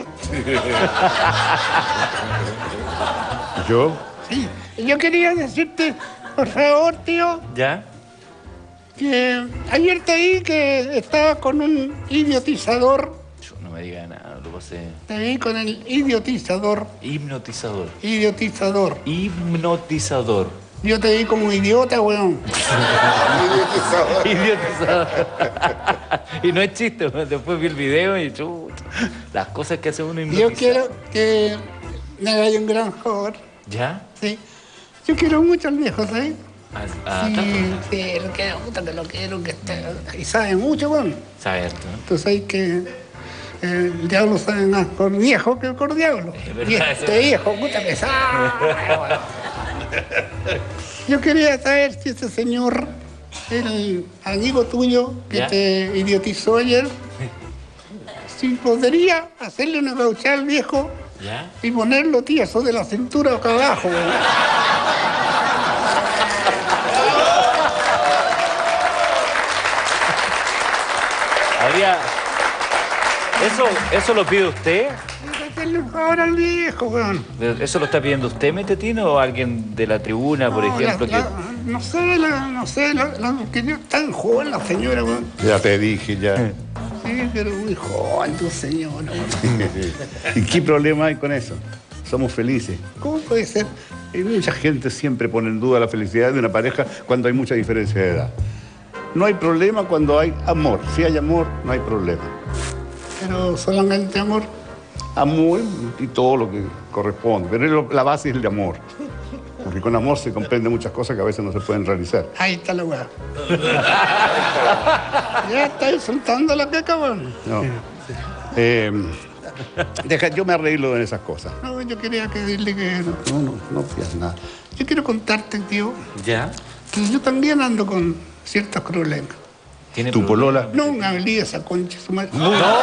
¿Yo? Sí, yo quería decirte, por favor, tío, ¿Ya? que ayer te vi que estabas con un idiotizador. No me diga nada, lo pasé. Te vi con el idiotizador. Hipnotizador. Idiotizador. Hipnotizador. Yo te vi como idiota, weón. Idiotizador. Y no es chiste, después vi el video y chuta, las cosas que hace uno hipnotizado. Yo quiero que me hagáis un gran favor. ¿Ya? Sí. Yo quiero mucho al viejo, ¿sabes? Ah, Sí, tanto. sí, lo quiero mucho, que lo quiero, que esté... Y sabe mucho, weón. Sabe esto, ¿no? Tú sabes que el diablo sabe más por viejo que por diablo. verdad, Y este viejo, puta que sabe, weón. Yo quería saber si ese señor, el amigo tuyo que ¿Ya? te idiotizó ayer, si podría hacerle una gauchada al viejo ¿Ya? y ponerlo tieso de la cintura acá abajo, weón. Habría... ¿Eso, ¿Eso lo pide usted? Hacerle un favor al viejo, weón. ¿Eso lo está pidiendo usted, Metetino, o alguien de la tribuna, por No, ejemplo? la- que... la- no sé, la- no sé, la, la- que yo tan joven la señora, weón. Ya te dije, ya. Sí, pero muy joven tu señora, weón. ¿Y qué problema hay con eso? Somos felices. ¿Cómo puede ser? Y mucha gente siempre pone en duda la felicidad de una pareja cuando hay mucha diferencia de edad. No hay problema cuando hay amor. Si hay amor, no hay problema. Pero solamente amor. Amor y todo lo que corresponde. Pero la base es el de amor. Porque con amor se comprende muchas cosas que a veces no se pueden realizar. Ahí está la weá. Ya estáis soltando la caca, weón. No. Eh, deja, yo me arreglo en esas cosas. No, yo quería decirle que... No, no, no pidas nada. Yo quiero contarte, tío, ¿Ya? que yo también ando con ciertos problemas. ¿Tiene ¿Tu problema? polola? No, una habilidad esa concha, su madre.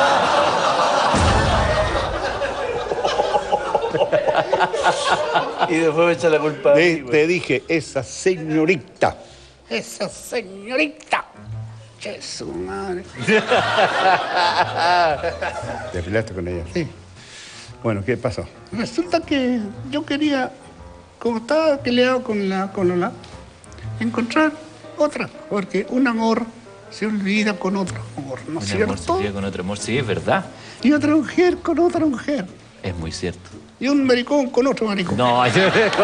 Y después me echa la culpa a mí, Te, güey. te dije, esa señorita. Esa señorita. Che, su madre. ¿Te peleaste con ella? Sí. Bueno, ¿qué pasó? Resulta que yo quería, como estaba peleado con la colola, encontrar otra, porque un amor se olvida con otro amor, ¿no es Un amor se cierto? olvida con otro amor, sí, es verdad. Y otra mujer con otra mujer. Es muy cierto. Y un maricón con otro maricón. No, yo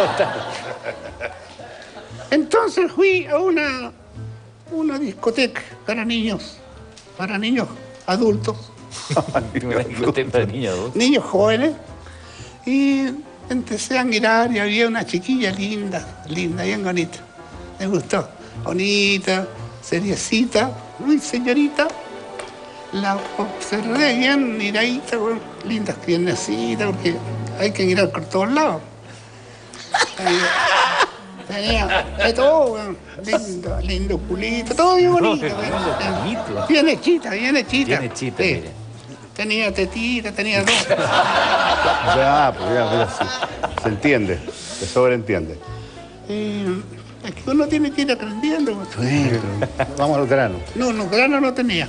Entonces fui a una, una discoteca para niños, para niños adultos, Una discoteca para niños adultos. niños jóvenes, y empecé a mirar y había una chiquilla linda, linda, bien bonita. Me gustó. Bonita, seriecita, muy señorita. La observé bien miradita, bueno, lindas piernecitas, porque hay que mirar por todos lados. Tenía, tenía de todo, bueno, lindo, lindo culito, todo bien bonito. No, bueno. lindo culito. Bien hechita, bien hechita. Bien hechita, Sí. mire. Tenía tetita, tenía dos. Ya, pues ya, ya, sí. Se entiende, se sobreentiende. Eh, es que uno tiene que ir aprendiendo. Bueno, vamos al grano. No, no, grano no tenía.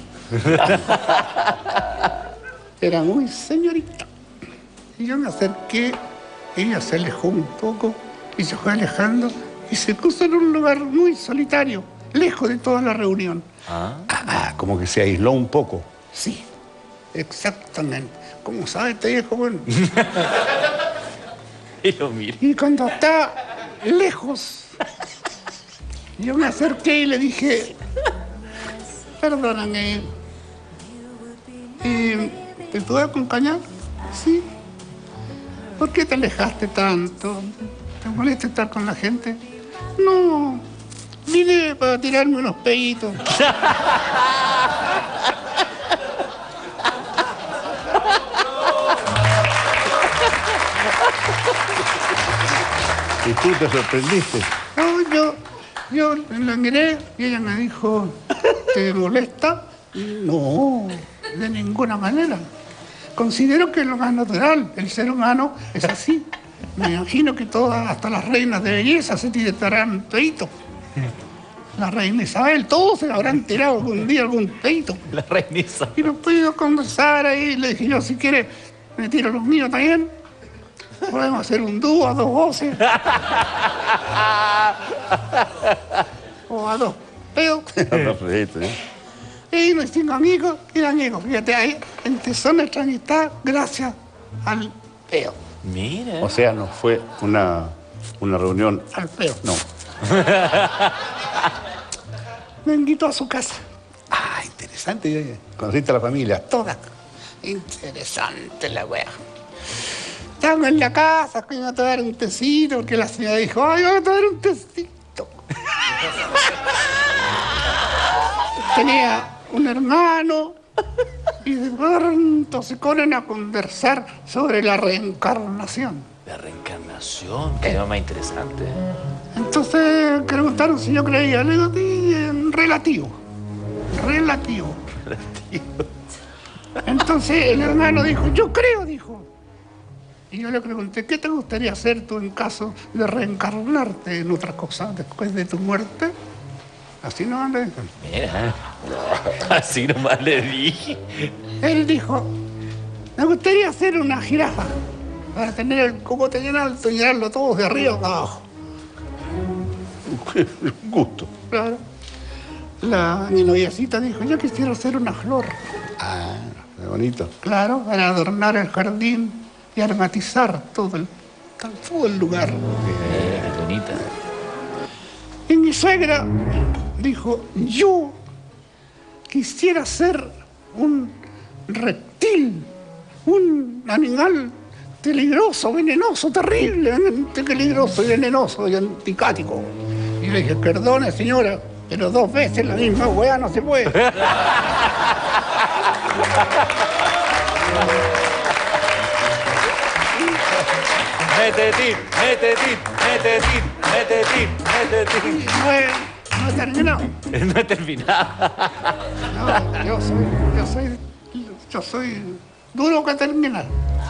Era muy señorita. Y yo me acerqué, ella se alejó un poco y se fue alejando y se puso en un lugar muy solitario, lejos de toda la reunión. Ah. Ah, como que se aisló un poco. Sí, exactamente. Como sabe este viejo, bueno. Y lo mira. Y cuando está lejos, yo me acerqué y le dije, perdóname, eh, ¿te puedo acompañar? Sí. ¿Por qué te alejaste tanto? ¿Te molesta estar con la gente? No, vine para tirarme unos peitos. Y tú te sorprendiste. No, yo, yo la miré y ella me dijo, ¿te molesta? No, de ninguna manera. Considero que es lo más natural. El ser humano es así. Me imagino que todas, hasta las reinas de belleza, se tirarán peito. La reina Isabel, todos se habrán tirado algún día algún peito. La reiniza. Y nos pudimos conversar ahí. Le dije yo, si quiere, me tiro los míos también. Podemos hacer un dúo a dos voces. O a dos pedos. Y mis cinco amigos y amigos. Fíjate, ahí empezó nuestra amistad gracias al peo. Mira. O sea, no fue una, una reunión. Al peo. No. Me invitó a su casa. Ah, interesante. Conociste a la familia. Toda. Interesante la wea. Estamos en la casa, que iba a tomar un tecito, porque la señora dijo, ay, voy a tomar un tecito. Tenía un hermano y de pronto se ponen a conversar sobre la reencarnación. La reencarnación, que es más interesante. Entonces preguntaron si yo creía. Le digo, sí, en relativo. Relativo. Entonces el hermano dijo, yo creo, dijo. Y yo le pregunté, ¿qué te gustaría hacer tú en caso de reencarnarte en otra cosa después de tu muerte? Así nomás le dijo. Mira, así nomás le dije. Él dijo, me gustaría hacer una jirafa para tener el cocote bien alto y llenarlo todo de arriba a abajo. Gusto. Claro. La, mi noviecita dijo, yo quisiera hacer una flor. Ah, qué bonito. Claro, para adornar el jardín y aromatizar todo el, todo el lugar. Qué bonita. Y mi suegra dijo, yo quisiera ser un reptil, un animal peligroso, venenoso, terriblemente peligroso y venenoso y anticático. Y le dije, perdone señora, pero dos veces la misma weá no se puede. Mete tip, mete tip, mete tip, mete tip, mete tip. No he, no he terminado. No he terminado. No, yo soy, yo soy, yo soy duro que terminar.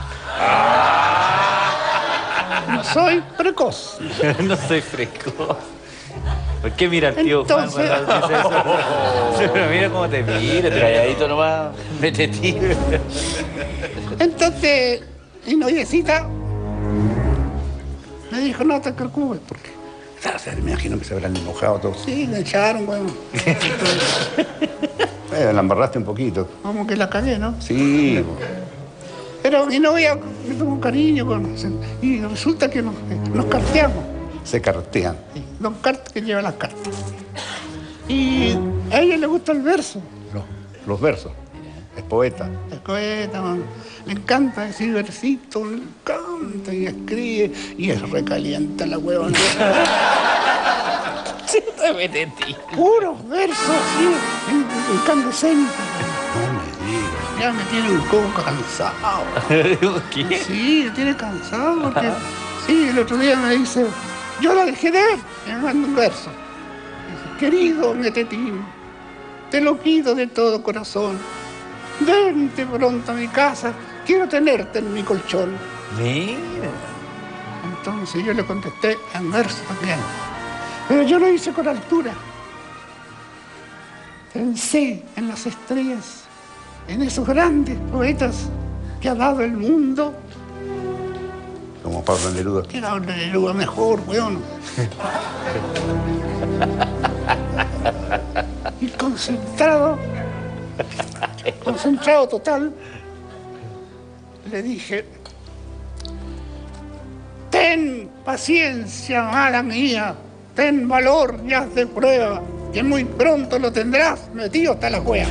No soy precoz. No soy fresco. ¿Por qué mira el tío Juan Entonces- cuando dice eso? Pero mira cómo te mira, te calladito nomás. Mete tip. Entonces, mi noviecita me dijo, no te preocupes, porque... O sea, me imagino que se habrán enojado todos. Sí, me echaron, bueno. Eh, la embarraste un poquito. Como que la cagué, ¿no? Sí. Pero mi novia me tuvo cariño con... Y resulta que nos, nos carteamos. Se cartean. Don Cart que lleva las cartas. Y a ella le gusta el verso. Los, los versos. Es poeta. Es poeta, man. Le encanta decir versitos, le encanta y escribe. Y es recaliente la huevona. Sí, te mete tip. Puros versos, sí, incandescentes. No me digas. Ya me tiene un poco cansado. ¿Qué? Sí, me tiene cansado porque... Sí, el otro día me dice... Yo la dejé de ver. Y me manda un verso. Dice, querido Metetín, te lo pido de todo corazón. Vente pronto a mi casa. Quiero tenerte en mi colchón. Mira. Entonces yo le contesté en verso también. Pero yo lo hice con altura. Pensé en las estrellas, en esos grandes poetas que ha dado el mundo. Como Pablo Neruda. Que Pablo Neruda mejor, weón. Y concentrado, concentrado total, le dije, ten paciencia, mala mía, ten valor y haz de prueba, que muy pronto lo tendrás metido hasta la cueva.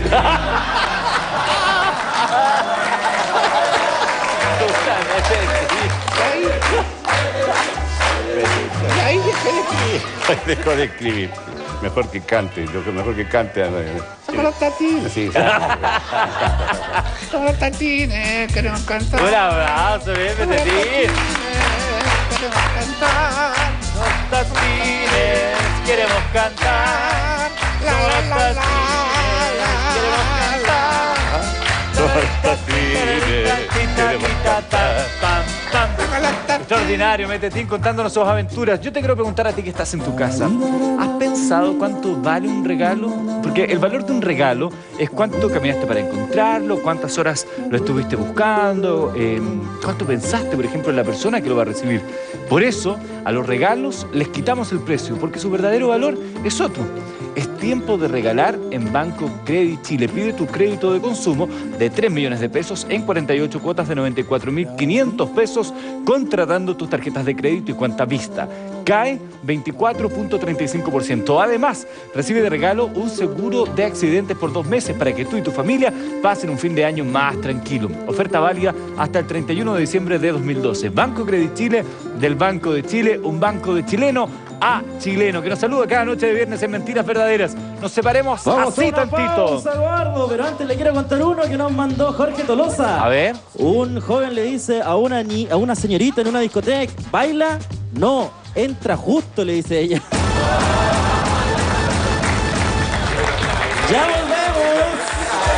Y ahí dejé de escribir. Dejó de escribir. Mejor que cante, lo que mejor que cante. eh, Con los tatines, Sí, sí. con los tatines, queremos cantar. Un abrazo, bien, mete tip. Queremos cantar. Los tatines, queremos cantar. La, la, la, la, Queremos cantar. Los tatines, queremos cantar. Extraordinario, Metetín, contándonos sus aventuras. Yo te quiero preguntar a ti que estás en tu casa. ¿Has pensado cuánto vale un regalo? Porque el valor de un regalo es cuánto caminaste para encontrarlo, cuántas horas lo estuviste buscando, eh, cuánto pensaste, por ejemplo, en la persona que lo va a recibir. Por eso, a los regalos les quitamos el precio, porque su verdadero valor es otro. Es tiempo de regalar en Banco Credit Chile. Pide tu crédito de consumo de tres millones de pesos en cuarenta y ocho cuotas de noventa y cuatro mil quinientos pesos, contratando tus tarjetas de crédito y cuenta vista. Cae veinticuatro punto treinta y cinco por ciento. Además, recibe de regalo un seguro de accidentes por dos meses para que tú y tu familia pasen un fin de año más tranquilo. Oferta válida hasta el treinta y uno de diciembre de dos mil doce. Banco Credit Chile, del Banco de Chile, un banco de chileno a chileno, que nos saluda cada noche de viernes en Mentiras Verdaderas. Nos separemos Vamos así a una tantito. pausa, Eduardo, pero antes le quiero contar uno que nos mandó Jorge Tolosa. A ver. Un joven le dice a una, ni a una señorita en una discoteca, ¿baila? No, entra justo, le dice ella. ¡Ya volvemos!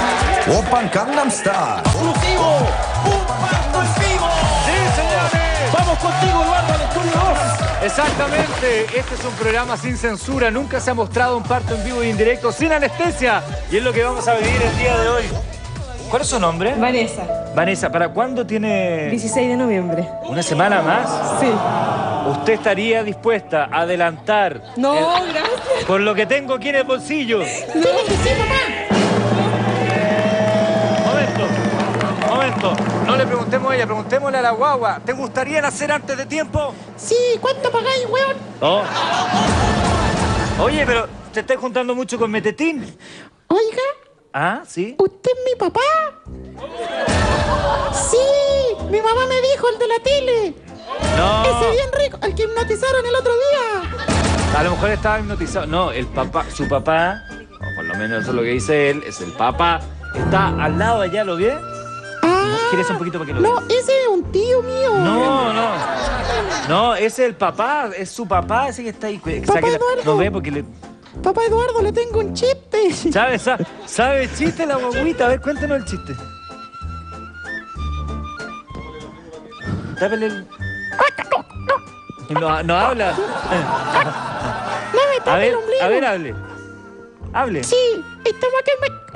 Oppan Gangnam Style. ¡Exclusivo! ¡Un parto en vivo! ¡Sí, señores! ¡Vamos contigo, Eduardo, al estudio dos! Exactamente, este es un programa sin censura, nunca se ha mostrado un parto en vivo y en directo sin anestesia y es lo que vamos a vivir el día de hoy. ¿Cuál es su nombre? Vanessa. Vanessa, ¿para cuándo tiene...? dieciséis de noviembre. ¿Una semana más? Sí. ¿Usted estaría dispuesta a adelantar? No, el... gracias. Por lo que tengo aquí en el bolsillo. No, sí, papá. Momento, momento. No le preguntemos a ella, preguntémosle a la guagua. ¿Te gustaría nacer antes de tiempo? Sí, ¿cuánto pagáis, weón? No. Oye, pero ¿te estás juntando mucho con Metetín? Oiga. ¿Ah, sí? ¿Usted es mi papá? Sí, mi mamá me dijo, el de la tele. No. Ese bien rico, el que hipnotizaron el otro día. A lo mejor estaba hipnotizado. No, el papá, su papá, o por lo menos eso es lo que dice él, es el papá. Está al lado allá, ¿lo ve? Ah, ¿Quieres un poquito para que lo no, veas? ese es un tío mío. No, no. No, ese es el papá, es su papá, ese que está ahí. Papá Eduardo. No ve porque le... Papá Eduardo, le tengo un chiste. ¿Sabe, sabe, sabe el chiste la guaguita? A ver, cuéntanos el chiste. Tápele el... No, no habla. No me tape A ver, el ombligo. a ver, hable. Hable. Sí, estamos aquí en me...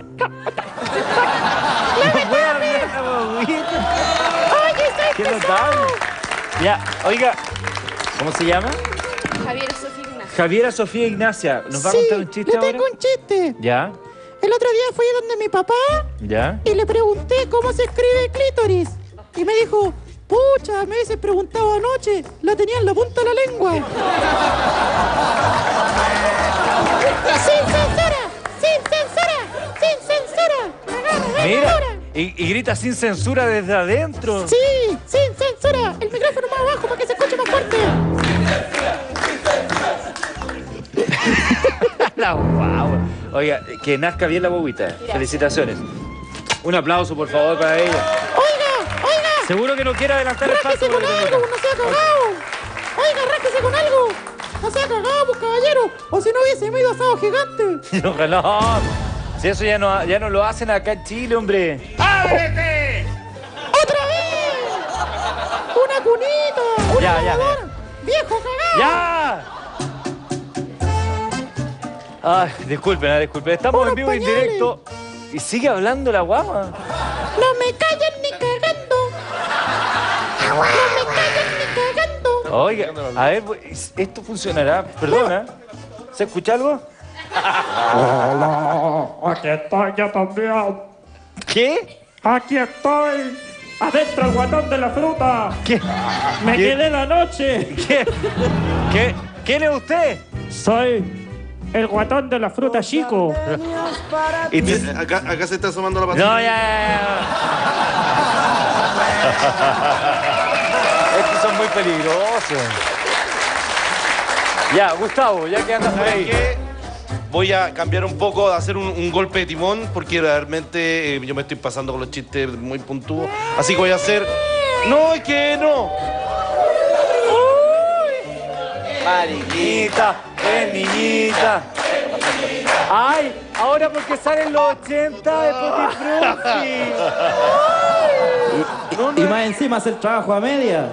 No puede hablar la guaguita. Oye, soy Qué pesado. notable. Ya, oiga, ¿cómo se llama? Javier Sofía Ignacia. Javiera Sofía Ignacia. ¿Nos va a Sí, contar un chiste le ahora? tengo un chiste. Ya, El otro día fui donde mi papá ya. y le pregunté cómo se escribe clítoris. Y me dijo, pucha, me hubiese preguntado anoche. La tenía en la punta de la lengua. ¡Sin censura! ¡Sin censura! ¡Sin censura! ¡Me Mira, y, y grita sin censura desde adentro. Sí, sin censura. El micrófono más abajo para que se escuche más fuerte. La guagua. Oiga, que nazca bien la guaguita. Felicitaciones. Un aplauso, por favor, para ella. Oiga, oiga. Seguro que no quiere adelantar el Rájese parto. con algo, no sea cagado. Oiga, rájese con algo. No sea cagado, pues, caballero. O si no hubiese ido asado gigante. Ojalá. Si eso ya no, ya no lo hacen acá en Chile, hombre. ¡Ábrete! ¡Otra vez! ¡Una cunita! ¡Una Ya, ya, lavadora! ¡Viejo cagado! ¡Ya! Ay, disculpen, ah, disculpen. Estamos en vivo y en pañales. directo. ¿Y sigue hablando la guagua? ¡No me callan ni cagando! ¡No me callan ni cagando! Oiga, a ver, ¿esto funcionará? Perdona. ¿Se escucha algo? Hola, aquí estoy yo también. ¿Qué? Aquí estoy. Adentro el guatón de la fruta. ¿Qué? Me ¿Qué? quedé la noche. ¿Qué? ¿Qué? ¿Quién es usted? Soy el guatón de la fruta chico. ¿Y tú? Acá, acá se está asomando la No, patita. ya, ya, ya. Estos son muy peligrosos. Ya, Gustavo, ya que andas por ¿Sabes ahí. qué? Voy a cambiar un poco, a hacer un, un golpe de timón, porque realmente eh, yo me estoy pasando con los chistes muy puntúos. Así que voy a hacer... ¡No, es que no! Mariquita, es niñita. Ay, ahora porque salen los ochenta de Poti Frutti. Y, y más encima hacer trabajo a media.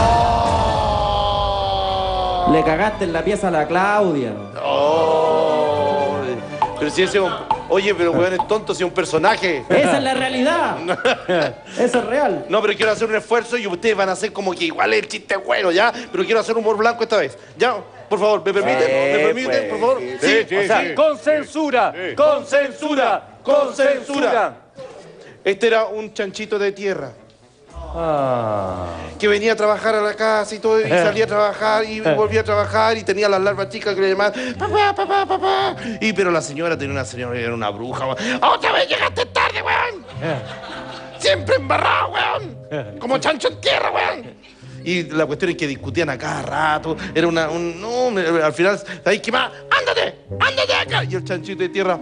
Le cagaste en la pieza a la Claudia. Oh, pero si ese... Oye, pero weón es tonto, si es un personaje. Esa es la realidad. Eso es real. No, pero quiero hacer un esfuerzo y ustedes van a hacer como que igual el chiste es bueno, ¿ya? Pero quiero hacer humor blanco esta vez. ¿Ya? Por favor, ¿me permiten? ¿Me permiten, por favor? Sí, o sea, con censura, con censura, con censura. Este era un chanchito de tierra Ah. que venía a trabajar a la casa y todo, y salía a trabajar y volvía a trabajar y tenía las larvas chicas que le llamaban papá, papá, papá. Y pero la señora tenía una señora, era una bruja. weón. ¡Otra vez llegaste tarde, weón! Siempre embarrado, weón. Como chancho en tierra, weón. Y la cuestión es que discutían a cada rato. Era una... Un, no, me- al final, ¿sabes qué más? ¡Ándate! ¡Ándate acá! Y el chanchito de tierra...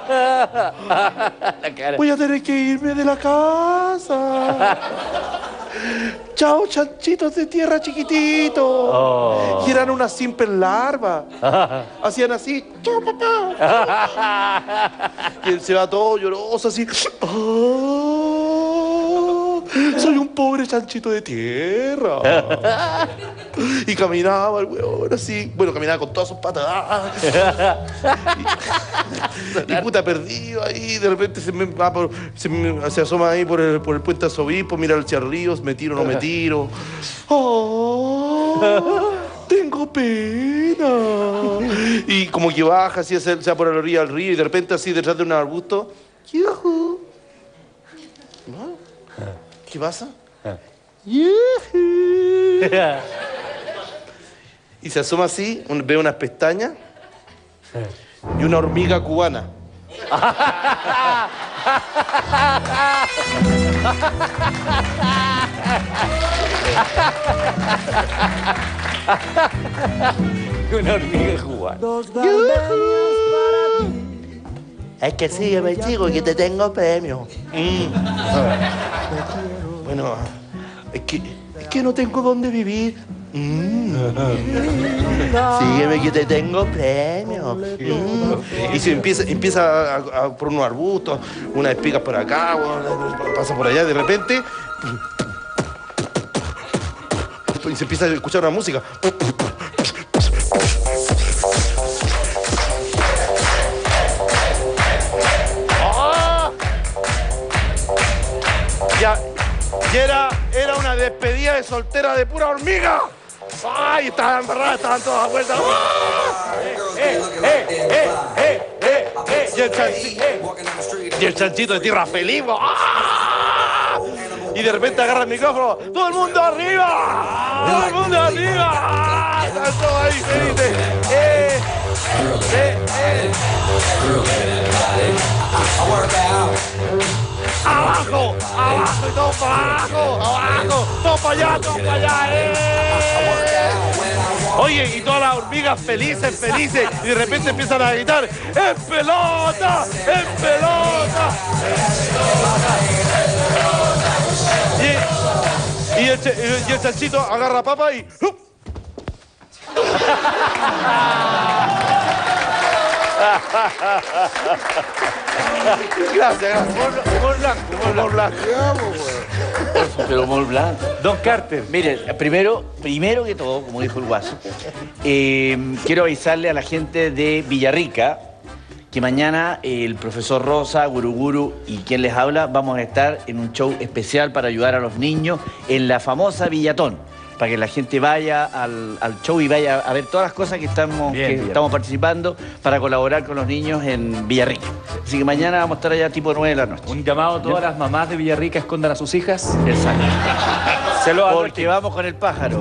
La cara. Voy a tener que irme de la casa. Chao, chanchitos de tierra chiquititos. Oh. Y eran unas simples larvas. Hacían así. Chao, papá. Y él se va todo lloroso así. Oh, soy un pobre chanchito de tierra. Y caminaba el weón así. Bueno, caminaba con todas sus patas. Y, y puta, perdido ahí. De repente se, me, va por, se, me, se asoma ahí por el, por el puente Arzobispo, mira el Charríos, me tiro o no me tiro. Oh, tengo pena. Y como que baja así, se va por la orilla del río y de repente así detrás de un arbusto. ¡Yujú! ¿No? ¿Qué pasa? ¡Yujú! Y se asoma así, un- ve unas pestañas y una hormiga cubana. Una hormiga cubana. Es que sígueme, chico, que te tengo premio. Mm. Bueno, es que, es que no tengo dónde vivir. Mm. Sígueme que te tengo premio. Mm. Y se empieza, empieza a, a- por unos arbustos, unas espigas por acá, bueno, pasa por allá, de repente. Y se empieza a escuchar una música. ¡Ah! Ya, y era, era una despedida de soltera de pura hormiga. ¡Ay! Estaban embarradas, estaban todas a vuelta. ¡Ah! ¡Eh, eh, eh, eh, eh, eh! Y el chanchito, eh, y el chanchito de tierra feliz. ¡Ah! Y de repente agarra el micrófono. ¡Todo el mundo arriba! ¡Todo el mundo arriba! Están todos ahí felices. ¡Eh! ¡Eh! ¡Eh! ¡Abajo! ¡Abajo! ¡Y todo para abajo! ¡Abajo! ¡Todo para allá! ¡Todo para allá! ¡Eh! Oye, y todas las hormigas felices, felices, y de repente empiezan a gritar: ¡en pelota! ¡En pelota! Y, y, el, ch- y el chanchito agarra papa y... ¡hup! Gracias, gracias. Humor blanco, Humor blanco. Pero humor blanco. Don Carter. Mire, primero, primero que todo, como dijo el guaso, eh, quiero avisarle a la gente de Villarrica que mañana eh, el profesor Rosa, Guruguru y quien les habla vamos a estar en un show especial para ayudar a los niños en la famosa Villatón, para que la gente vaya al, al show y vaya a ver todas las cosas que estamos, Bien, que bien. estamos participando para colaborar con los niños en Villarrica. Así que mañana vamos a estar allá tipo nueve de la noche. Un llamado a todas las mamás de Villarrica escondan a sus hijas. Exacto. Se lo Porque vamos con el pájaro.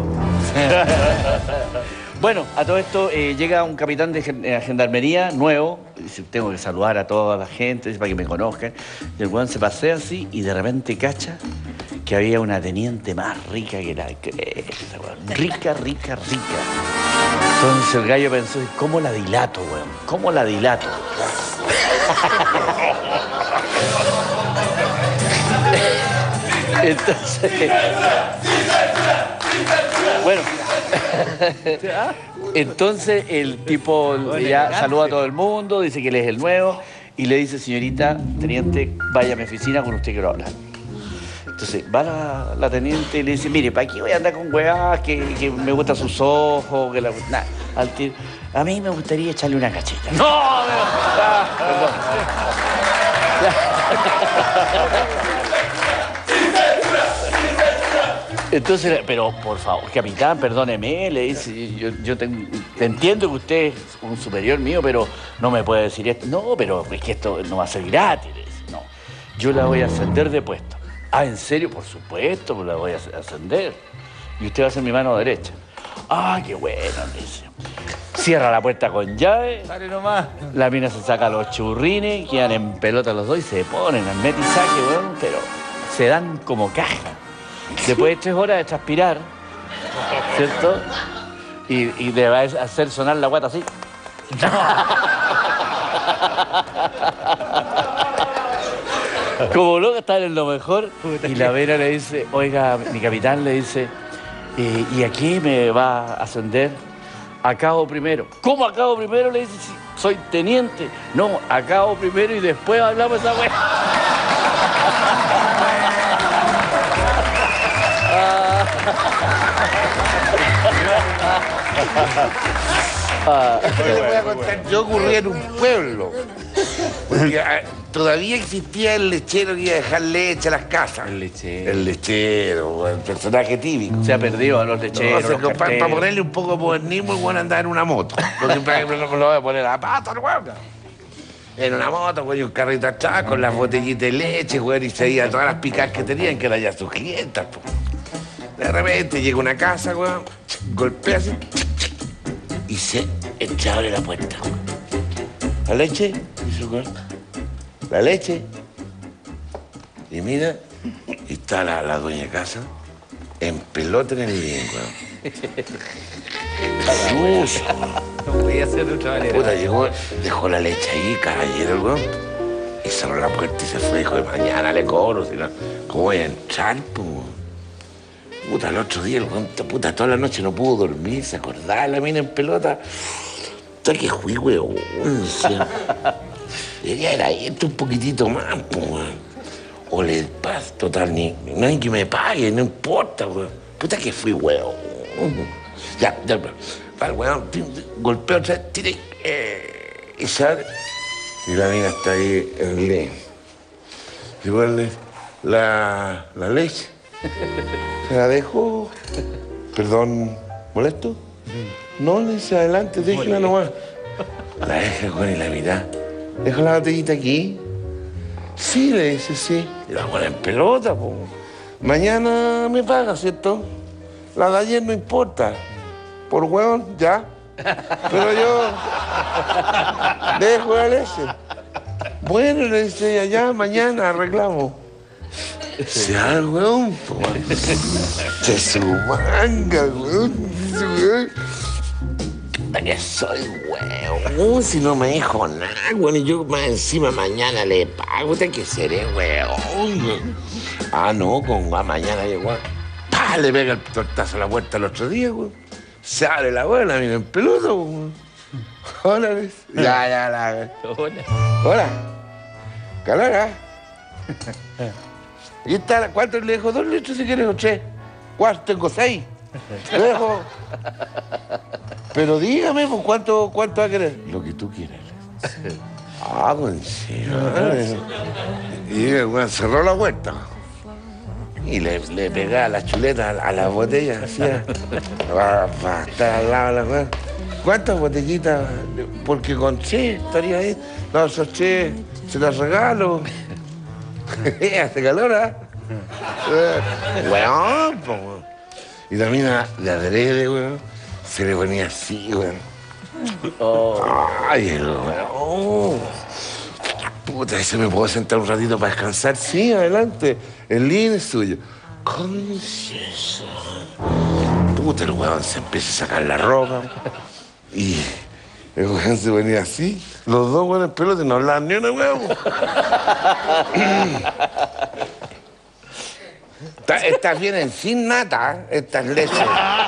Bueno, a todo esto eh, llega un capitán de gen- eh, gendarmería nuevo. Dice, tengo que saludar a toda la gente dice, para que me conozcan. Y el weón se pasea así y de repente cacha que había una teniente más rica que la cresta, weón. Rica, rica, rica. Entonces el gallo pensó, ¿cómo la dilato, weón? ¿Cómo la dilato? Entonces... Bueno, entonces el tipo ya saluda a todo el mundo, dice que él es el nuevo y le dice, señorita, teniente, vaya a mi oficina, con usted quiero hablar. Entonces va la, la teniente y le dice, mire, ¿para qué voy a andar con huevas? Que, que me gustan sus ojos, que la... Nah, al tiro. A mí me gustaría echarle una cacheta. ¡No! Ah, Entonces, pero por favor, capitán, perdóneme, le dice, yo, yo te, te entiendo que usted es un superior mío, pero no me puede decir esto. No, pero es que esto no va a ser gratis, le dice. No, yo la voy a ascender de puesto. Ah, ¿en serio? Por supuesto, pues la voy a ascender. Y usted va a ser mi mano derecha. Ah, qué bueno, le dice. Cierra la puerta con llave. Dale nomás. La mina se saca los churrines, quedan en pelota los dos y se ponen al met y saque, weón, pero se dan como caja. Después de tres horas de transpirar, ¿cierto? Y, y de hacer sonar la guata así. Como loca está en lo mejor. Y la Vera le dice, oiga, mi capitán le dice, eh, ¿y aquí me va a ascender? A cabo primero. ¿Cómo a cabo primero? Le dice, sí, soy teniente. No, a cabo primero y después hablamos esa wea. Ah, le voy a contar, yo ocurría en un pueblo. Porque ah, todavía existía el lechero que iba a dejar leche a las casas. El lechero. El lechero, el personaje típico. Se ha perdido a los lecheros. No, para pa ponerle un poco de modernismo, el weón andaba en una moto. Porque para que no me lo voy a poner a la pata, el weón. En una moto, güey, un carrito atrás con las botellitas de leche, güey, y se iba todas las picas que tenían, que eran ya sus clientas, po. De repente llega a una casa, güey, golpea así y se echa abre la puerta. ¿La leche? Dice el güey. ¿La leche? Y mira, y está la, la dueña de casa en pelota en el living, güey. Sucio. No podía ser de otra manera. Puta, llegó, dejó la leche ahí, caballero, el güey. Y cerró la puerta y se fue. Dijo, de mañana le cobro, si no, ¿cómo voy a entrar, po? Puta, el otro día, el güey, puta, toda la noche no pudo dormir, se acordaba de la mina en pelota. Puta, que fui, weón. Debería ir ahí esto un poquitito más, po, weón. O le paso, total, ni, no hay que me pague, no importa, weón. Puta, que fui, weón. Ya, ya, para el weón, golpeo otra vez, tire, eh, y sale. Y la mina está ahí en el living. Igual la, la leche. Se la dejo. Perdón, ¿molesto? No, le dice adelante, déjela nomás. La deja con y la mira. Deja la botellita aquí. Sí, le dice, sí. Y la pone en pelota, po. Mañana me paga, ¿cierto? La de ayer no importa. Por hueón, ya. Pero yo dejo la leche. Bueno, le dice ella, ya, mañana arreglamos. Se da el hueón, po. Se su manga, hueón. Que soy hueón. Si no me dijo nada, hueón. Y yo más encima mañana le pago. ¿Usted qué seré, hueón? Ah, no, con guá, mañana llegó. ¡Pah! Le pega el tortazo a la puerta el otro día, hueón. Sale la abuela, mira, en pelota, hueón. Hola, Luis. Ya, ya, la. Hola. Hola. Calora. Aquí está, ¿cuánto le dejo? ¿Dos litros si quieres o tres? ¿Cuánto? Tengo seis. Le dejo. Pero dígame, pues, ¿cuánto, cuánto va a querer? Lo que tú quieras. Ah, con sí. Y bueno, cerró la puerta. Y le, le pegaba la chuleta a, a la botella, así, para pa estar al lado de la cosa. ¿Cuántas botellitas? Porque con che estaría ahí. No, esos che, se las regalo. Hace calor, ¿ah? Weón, po, weón. Y también de adrede, weón, se le ponía así, weón. Oh. Ay, el weón. Puta, ¿ese me puedo sentar un ratito para descansar? Sí, adelante. El living es suyo. Conciencia. Puta, el weón se empieza a sacar la ropa. Y el weón se ponía así. Los dos weones pelotas no hablaban ni una weón. Estas vienen sin nata, estas leches.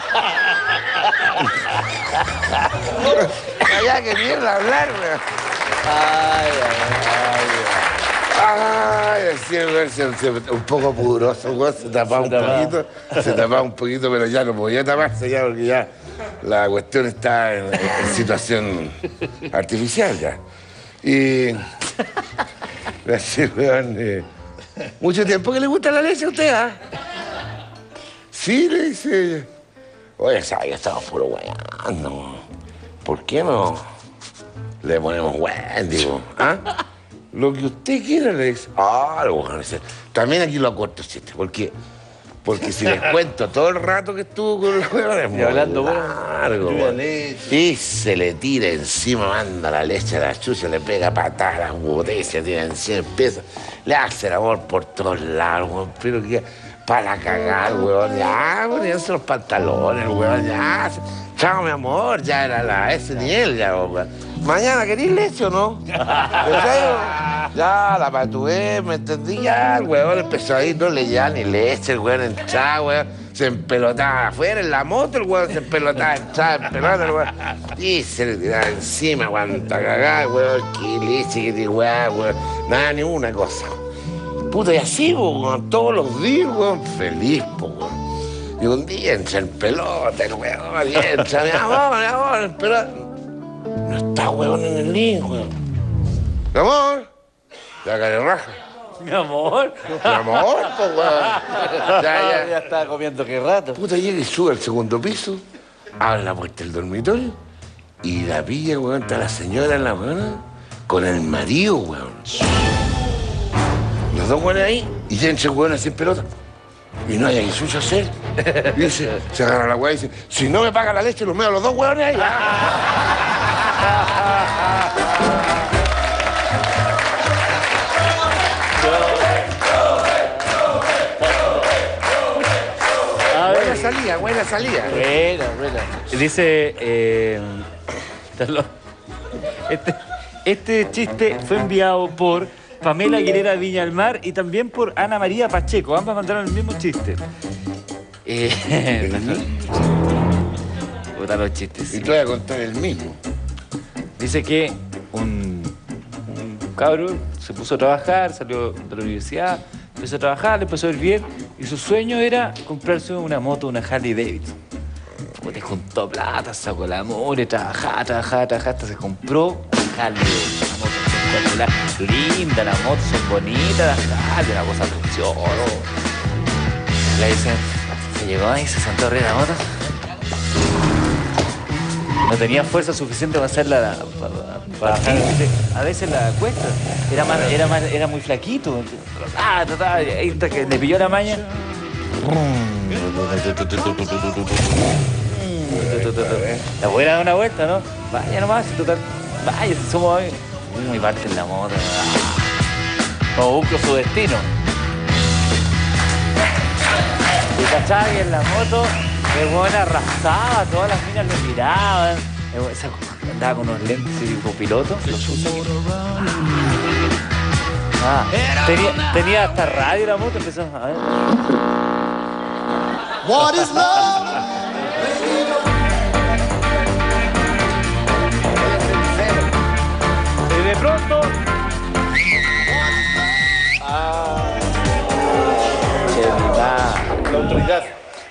Allá que mierda hablar, weón. Ay, ay, ay. Ay, así es, un poco pudroso, weón. Se tapaba un poquito, se tapaba un poquito, pero ya no podía taparse ya, porque ya la cuestión está en, en situación artificial ya. Y así, weón, eh, mucho tiempo que le gusta la leche a usted, ¿ah? Sí, le dice ella. Oye, sabe que estamos puro weando. ¿Por qué no le ponemos weón, digo? ¿Ah? Lo que usted quiera, le dice. Ah, lo bueno, también aquí lo acorto, chiste, porque, porque si les cuento todo el rato que estuvo con la weón, es muy hablando largo, weón. Y se le tira encima, manda la leche a la chucha, le pega patadas a las botellas, tira encima, empieza, le hace el amor por todos lados, weón, pero que para cagar, weón, ya, poníanse los pantalones, weón, ya. Chao, mi amor, ya era la, ese nivel, ya, weón. Mañana, ¿querís leche o no? Ya, la patué, me entendí, ya, el weón empezó ahí, no le ya ni leche, el weón entraba, weón, se empelotaba afuera en la moto, el weón se empelotaba, entraba en pelota, el weón, y se le tiraba encima, cuanta cagada, weón, qué leche, qué te weón, weón, nada, ni una cosa. Puta, y así, weón, todos los días, weón, feliz, po, weón. Y un día entra en pelota, el weón, y entra, mi amor, mi amor, en pelota. No está, weón, en el link, weón. Mi amor. Ya cae raja. Mi amor. Mi amor, pues, weón. Ya, ya. Ya estaba comiendo qué rato. Puta, llega y sube al segundo piso, abre la puerta del dormitorio y la pilla, weón, está la señora en la weón con el marido, weón. Los dos weones ahí y ya entra el weón así en pelota. Y no hay que suyo hacer. Y dice, se agarra la weá y dice, si no me paga la leche, los meo a los dos weones ahí. Buena salida, buena salida. Buena, buena. Dice, eh, este, este chiste fue enviado por Pamela Aguilera Viña del Mar y también por Ana María Pacheco. Ambas mandaron el mismo chiste. Eh, Puta los chistes. Y te voy a contar el mismo. Dice que un, un cabrón se puso a trabajar, salió de la universidad, empezó a trabajar, le empezó a ir bien y su sueño era comprarse una moto, una Harley Davidson. Puta, juntó plata, sacó la mole, trabajaba, trabajaba, trabajaba, hasta se compró una Harley Davidson. Una moto espectacular, linda, las motos son bonitas, las Harley, una cosa preciosa. Le dicen, se llegó ahí, se sentó arriba de la moto. No tenía fuerza suficiente para hacerla para, para, para a veces la cuesta. Era más, era más, era muy flaquito. Ah, trataba, le pilló la maña. La buena da una vuelta, ¿no? Vaya nomás, total. Vaya, si somos muy parte en la moto. O busco su destino. Y cachaba que en la moto el weón arrasaba, todas las minas lo miraban. Andaba con unos lentes tipo piloto. Los usa aquí. Ah, tenía, tenía hasta radio la moto, empezó a ver. What is love? Y de pronto. Ah. La autoridad.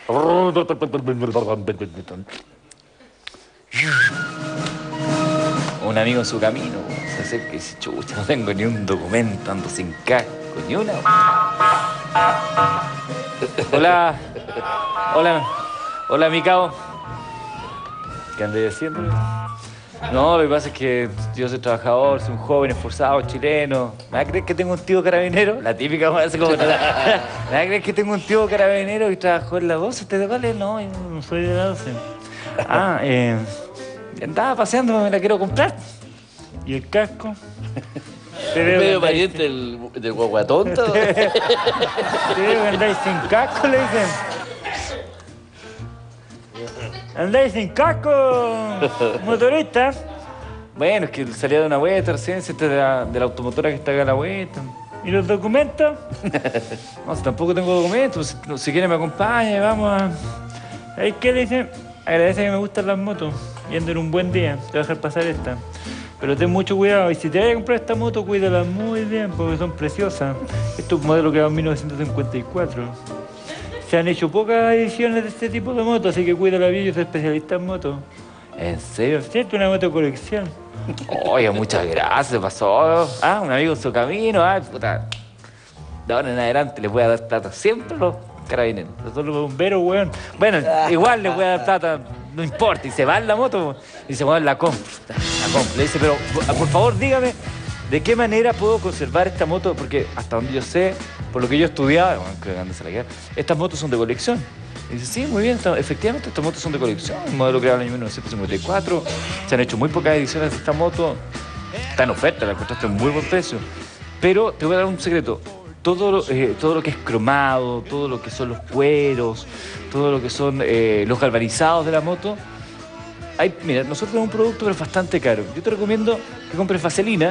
Un amigo en su camino se acerca y dice, chucha, no tengo ni un documento, ando sin casco, ni una. Hola, hola, hola, mi cabo. ¿Qué andas haciendo? No, lo que pasa es que yo soy trabajador, soy un joven esforzado, chileno. ¿Me vas a creer que tengo un tío carabinero? La típica, me hace como... ¿Me vas a creer que tengo un tío carabinero que trabajó en la doce? ¿Usted de cuál es? No, yo no soy de la doce. Ah, eh... andaba paseando, me la quiero comprar. ¿Y el casco? ¿Es medio pariente del, del guaguatonto? Te veo que andáis sin casco, le dicen. ¿Andáis sin casco, motorista? Bueno, es que salía de una vuelta recién, esta de la, de la automotora que está acá a la vuelta. ¿Y los documentos? No, si tampoco tengo documentos, si, si quiere me acompaña, vamos a... ¿Sabes qué le dicen? Agradece que me gustan las motos y ando en un buen día, te voy a dejar pasar esta. Pero ten mucho cuidado y si te vayas a comprar esta moto, cuídala muy bien porque son preciosas. Esto es un modelo que va en mil novecientos cincuenta y cuatro. Se han hecho pocas ediciones de este tipo de motos, así que cuídala bien, yo soy especialista en motos. ¿En serio? ¿Cierto? Una moto de colección. Oye, muchas gracias, pasó. Ah, un amigo en su camino, ah, puta. De ahora en adelante les voy a dar plata siempre los carabineros. Los bomberos, weón. Bueno, igual les voy a dar plata, no importa. Y se va en la moto y se va en la compra. La compra. Le dice, pero por favor dígame, ¿de qué manera puedo conservar esta moto? Porque hasta donde yo sé, por lo que yo he estudiado, estas motos son de colección. Y dice, sí, muy bien, efectivamente estas motos son de colección. Un modelo creado en el año mil novecientos cincuenta y cuatro. Se han hecho muy pocas ediciones de esta moto. Está en oferta, la encontraste a un muy buen precio. Pero te voy a dar un secreto. Todo lo, eh, todo lo que es cromado, todo lo que son los cueros, todo lo que son eh, los galvanizados de la moto, Hay, mira, nosotros tenemos un producto pero es bastante caro. Yo te recomiendo que compres vaselina.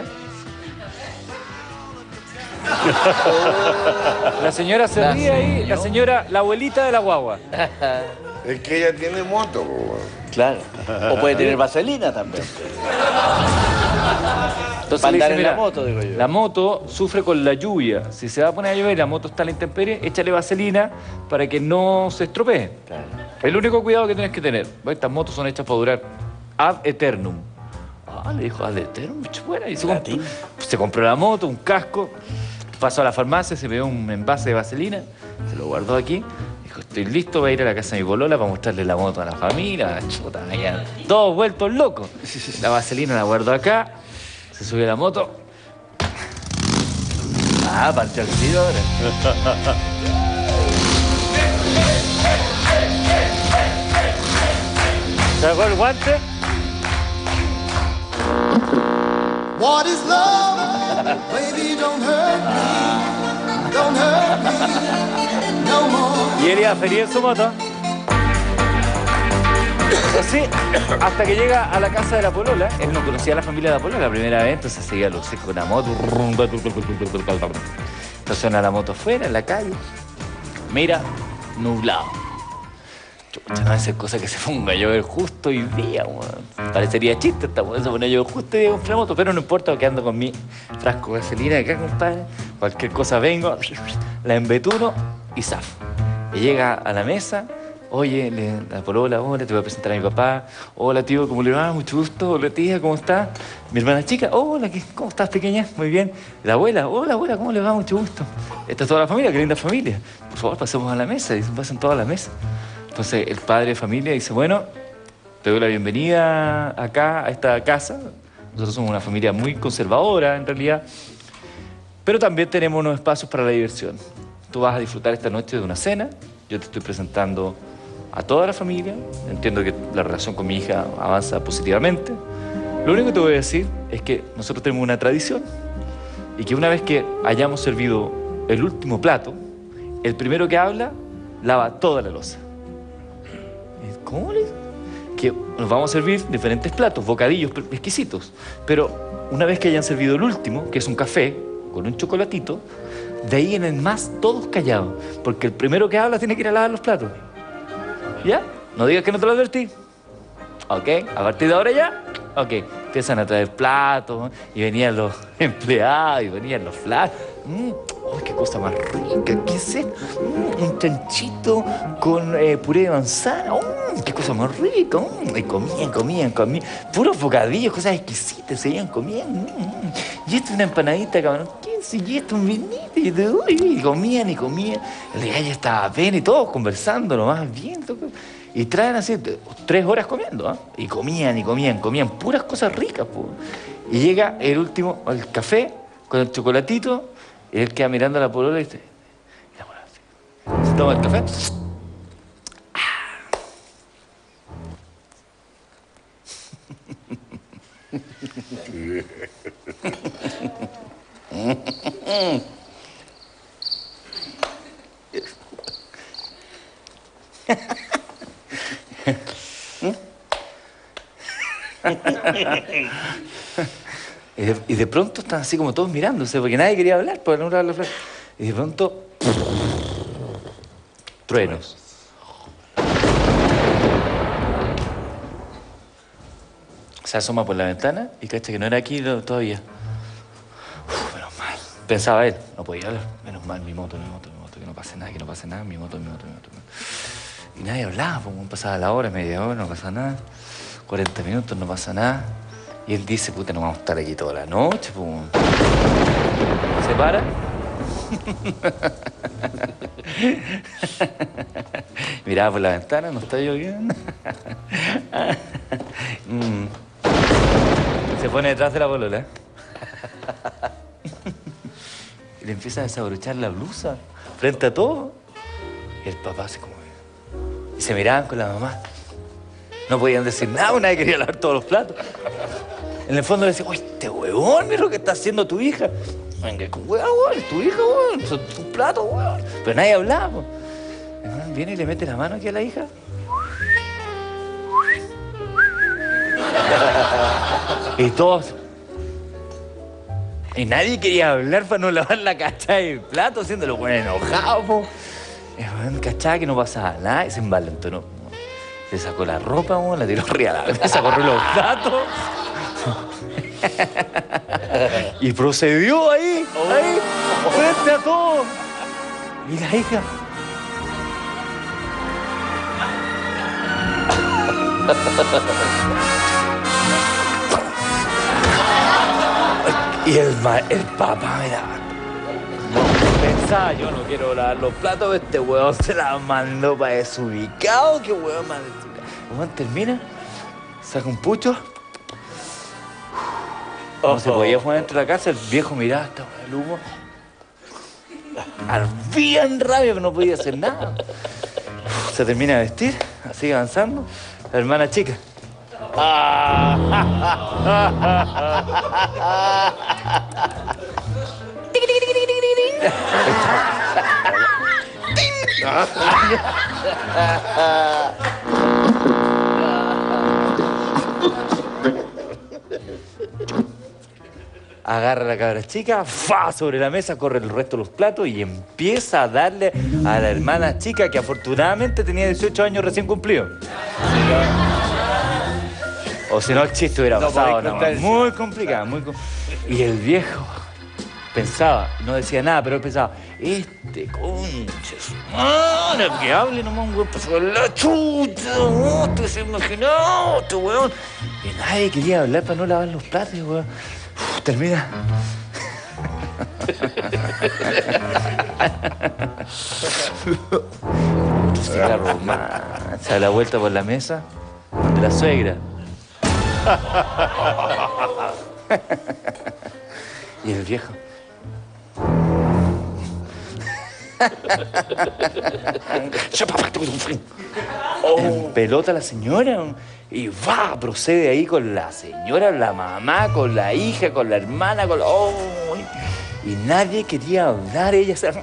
La señora se La ríe ahí, señora. la señora, la abuelita de la guagua. Es que ella tiene moto, po. Claro. O puede tener vaselina también. Entonces Para le andar dice, en la mira, moto, digo yo. la moto sufre con la lluvia. Si se va a poner a llover y la moto está a la intemperie, échale vaselina para que no se estropee. Claro. El único cuidado que tienes que tener. Estas motos son hechas para durar ad eternum. Ah, le dijo ad eternum, buena. Y se, comp se compró la moto, un casco, pasó a la farmacia, se pegó un envase de vaselina, se lo guardó aquí. Dijo, estoy listo para ir a la casa de mi polola para mostrarle la moto a la familia. Chuta, allá, todos vueltos locos. La vaselina la guardó acá. Se subió a la moto. Ah, partió el tiro ahora. ¿Sacó el guante? What is love? Baby, don't hurt me. Don't hurt me no more. Y él iba feliz en su moto. Así, hasta que llega a la casa de la polola. Él no conocía a la familia de la polola la primera vez, entonces seguía los hijos con la moto. Estaciona la moto afuera, en la calle. Mira, nublado. Chucha, no hace cosa que se ponga a llover justo hoy día, weón. Parecería chiste esta weón, se pone a llover justo hoy día con la moto, pero no importa porque ando con mi frasco de vaselina acá, compadre. Cualquier cosa vengo, la embetuno y zafo. Y llega a la mesa. Oye, le, la polola, hola, te voy a presentar a mi papá. Hola, tío, ¿cómo le va? Mucho gusto. Hola, tía, ¿cómo está? Mi hermana chica, hola, ¿qué, ¿cómo estás, pequeña? Muy bien. La abuela, hola, abuela, ¿cómo le va? Mucho gusto. Esta es toda la familia, qué linda familia. Por favor, pasemos a la mesa. Y pasan todas a la mesa. Entonces, el padre de familia dice, bueno, te doy la bienvenida acá, a esta casa. Nosotros somos una familia muy conservadora, en realidad. Pero también tenemos unos espacios para la diversión. Tú vas a disfrutar esta noche de una cena. Yo te estoy presentando a toda la familia. Entiendo que la relación con mi hija avanza positivamente. Lo único que te voy a decir es que nosotros tenemos una tradición y que una vez que hayamos servido el último plato, el primero que habla lava toda la loza. ¿Cómo le? Que nos vamos a servir diferentes platos, bocadillos exquisitos, pero una vez que hayan servido el último, que es un café con un chocolatito, de ahí en el más todos callados, porque el primero que habla tiene que ir a lavar los platos. ¿Ya? No digas que no te lo advertí. ¿Ok? A partir de ahora ya. Ok. Empiezan a traer platos y venían los empleados y venían los flacos. Mm. ¡Oh, qué cosa más rica! ¿Qué es esto? Mm, un chanchito con eh, puré de manzana. ¡Oh, qué cosa más rica! Mm. Y comían, comían, comían. Puros bocadillos, cosas exquisitas, seguían comiendo. Mm. Y esto es una empanadita, cabrón. ¿Qué es? Y esto un vinito. Y, de, uy, y comían y comían. El gallo estaba pena y todos conversando, lo más bien. Todo. Y traen así tres horas comiendo, ¿eh? Y comían y comían, comían puras cosas ricas, po. Y llega el último, el café, con el chocolatito. Y él queda mirando a la polola y dice, y la polola se toma el café. Y de, y de pronto están así como todos mirándose, porque nadie quería hablar, porque no hablar la frase. Y de pronto, truenos. Se asoma por la ventana y cacha que no era aquí todavía. Uf, menos mal. Pensaba él, no podía hablar. Menos mal, mi moto, mi moto, mi moto, que no pase nada, que no pase nada, mi moto, mi moto, mi moto. Mi moto. Y nadie hablaba, pues pasaba la hora, media hora, no pasa nada. cuarenta minutos, no pasa nada. Y él dice, puta, no vamos a estar aquí toda la noche, pues. Se para. Miraba por la ventana, no está lloviendo. mm. Se pone detrás de la polola. Y le empieza a desabrochar la blusa frente a todo. Y el papá se como... Y se miraban con la mamá. No podían decir nada, nadie quería lavar todos los platos. En el fondo le decía, oye, este huevón, mira lo que está haciendo tu hija. Venga, huevón, es tu hija, huevón, son tus platos, huevón. Pero nadie hablaba, pues. Viene y le mete la mano aquí a la hija. Y todos... Y nadie quería hablar para no lavar la cachada del plato, haciéndolo bueno enojado, po. Y bueno, cachada que no pasaba nada y se envalentonó. Se sacó la ropa, po, la tiró arriba a la mesa, corrió los platos. Y procedió ahí, ahí, frente a todos. Y la hija... Y el, el papá, mira, pensaba, yo no quiero lavar los platos, este huevón se la mandó para desubicado, qué huevón más desubicado. El huevón termina, saca un pucho, no oh, se podía poner dentro de la casa, el viejo miraba hasta el humo, ardía en rabia, pero no podía hacer nada. Se termina de vestir, sigue avanzando, la hermana chica. Agarra a la cabra chica, ¡fa! Sobre la mesa, corre el resto de los platos y empieza a darle a la hermana chica, que afortunadamente tenía dieciocho años recién cumplidos. O si no, el chiste hubiera no pasado nada más. Muy complicado, muy complicado. Y el viejo pensaba, no decía nada, pero él pensaba, este conche su madre, que hable nomás un hueón pasó la chucha, no, te has imaginado, este hueón. Y nadie quería hablar para no lavar los platos, hueón. Uf, termina. Cigarro más. Se da la vuelta por la mesa de la suegra. Y el viejo. En pelota la señora y va, procede ahí con la señora, la mamá, con la hija, con la hermana, con la... Oh, y nadie quería hablar, ellas eran...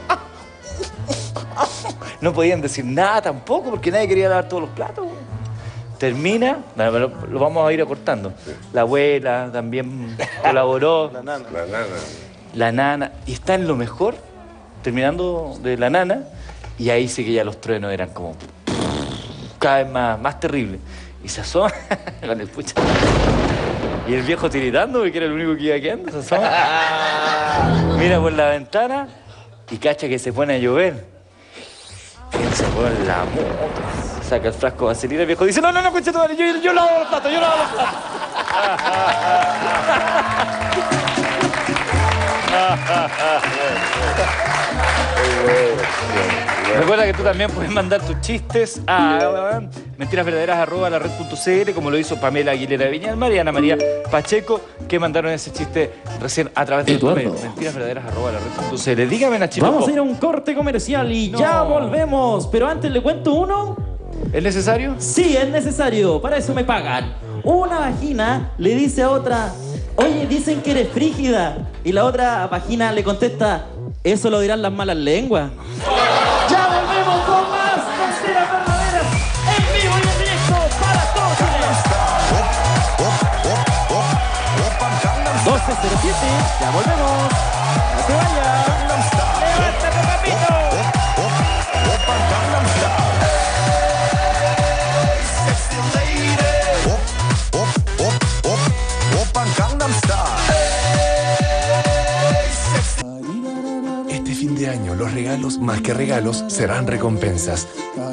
No podían decir nada tampoco porque nadie quería lavar todos los platos. Termina, lo, lo vamos a ir acortando. La abuela también colaboró. La nana. La nana. La nana. Y está en lo mejor, terminando de la nana, y ahí sí que ya los truenos eran como cada vez más, más terribles. Y se asoma con el pucha. Y el viejo tiritando, que era el único que iba quedando, se asoma. Mira por la ventana y cacha que se pone a llover. Piensa por la moto. Saca el frasco de vaselina, el viejo dice, no, no, no, concha tu madre, yo, yo lavo los platos, yo lavo los platos. Recuerda que tú también puedes mandar tus chistes a mentirasverdaderas arroba la red punto c l, como lo hizo Pamela Aguilera Viñalmar y Ana María Pacheco, que mandaron ese chiste recién a través de tu mail. mentirasverdaderas arroba la red punto c l. Dígame, Nachito. Vamos a ir a un corte comercial y no. ya volvemos. Pero antes le cuento uno. ¿Es necesario? Sí, es necesario. Para eso me pagan. Una vagina le dice a otra, oye, dicen que eres frígida. Y la otra vagina le contesta, eso lo dirán las malas lenguas. Ya volvemos con más Mentirás Verdaderas en vivo y en directo para todos ustedes. doce cero siete, ya volvemos. No se vaya. ¡Levántate, papito! Este fin de año, los regalos, más que regalos, serán recompensas.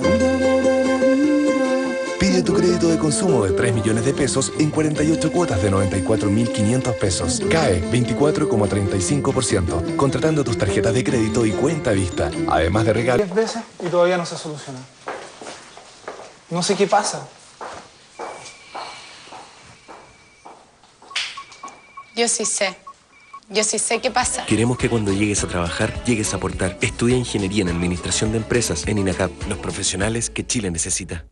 Pide tu crédito de consumo de tres millones de pesos en cuarenta y ocho cuotas de noventa y cuatro mil quinientos pesos. C A E veinticuatro coma treinta y cinco por ciento. Contratando tus tarjetas de crédito y cuenta vista. Además de regalos... diez veces y todavía no se soluciona. No sé qué pasa. Yo sí sé. Yo sí sé qué pasa. Queremos que cuando llegues a trabajar, llegues a aportar. Estudia Ingeniería en Administración de Empresas en INACAP. Los profesionales que Chile necesita.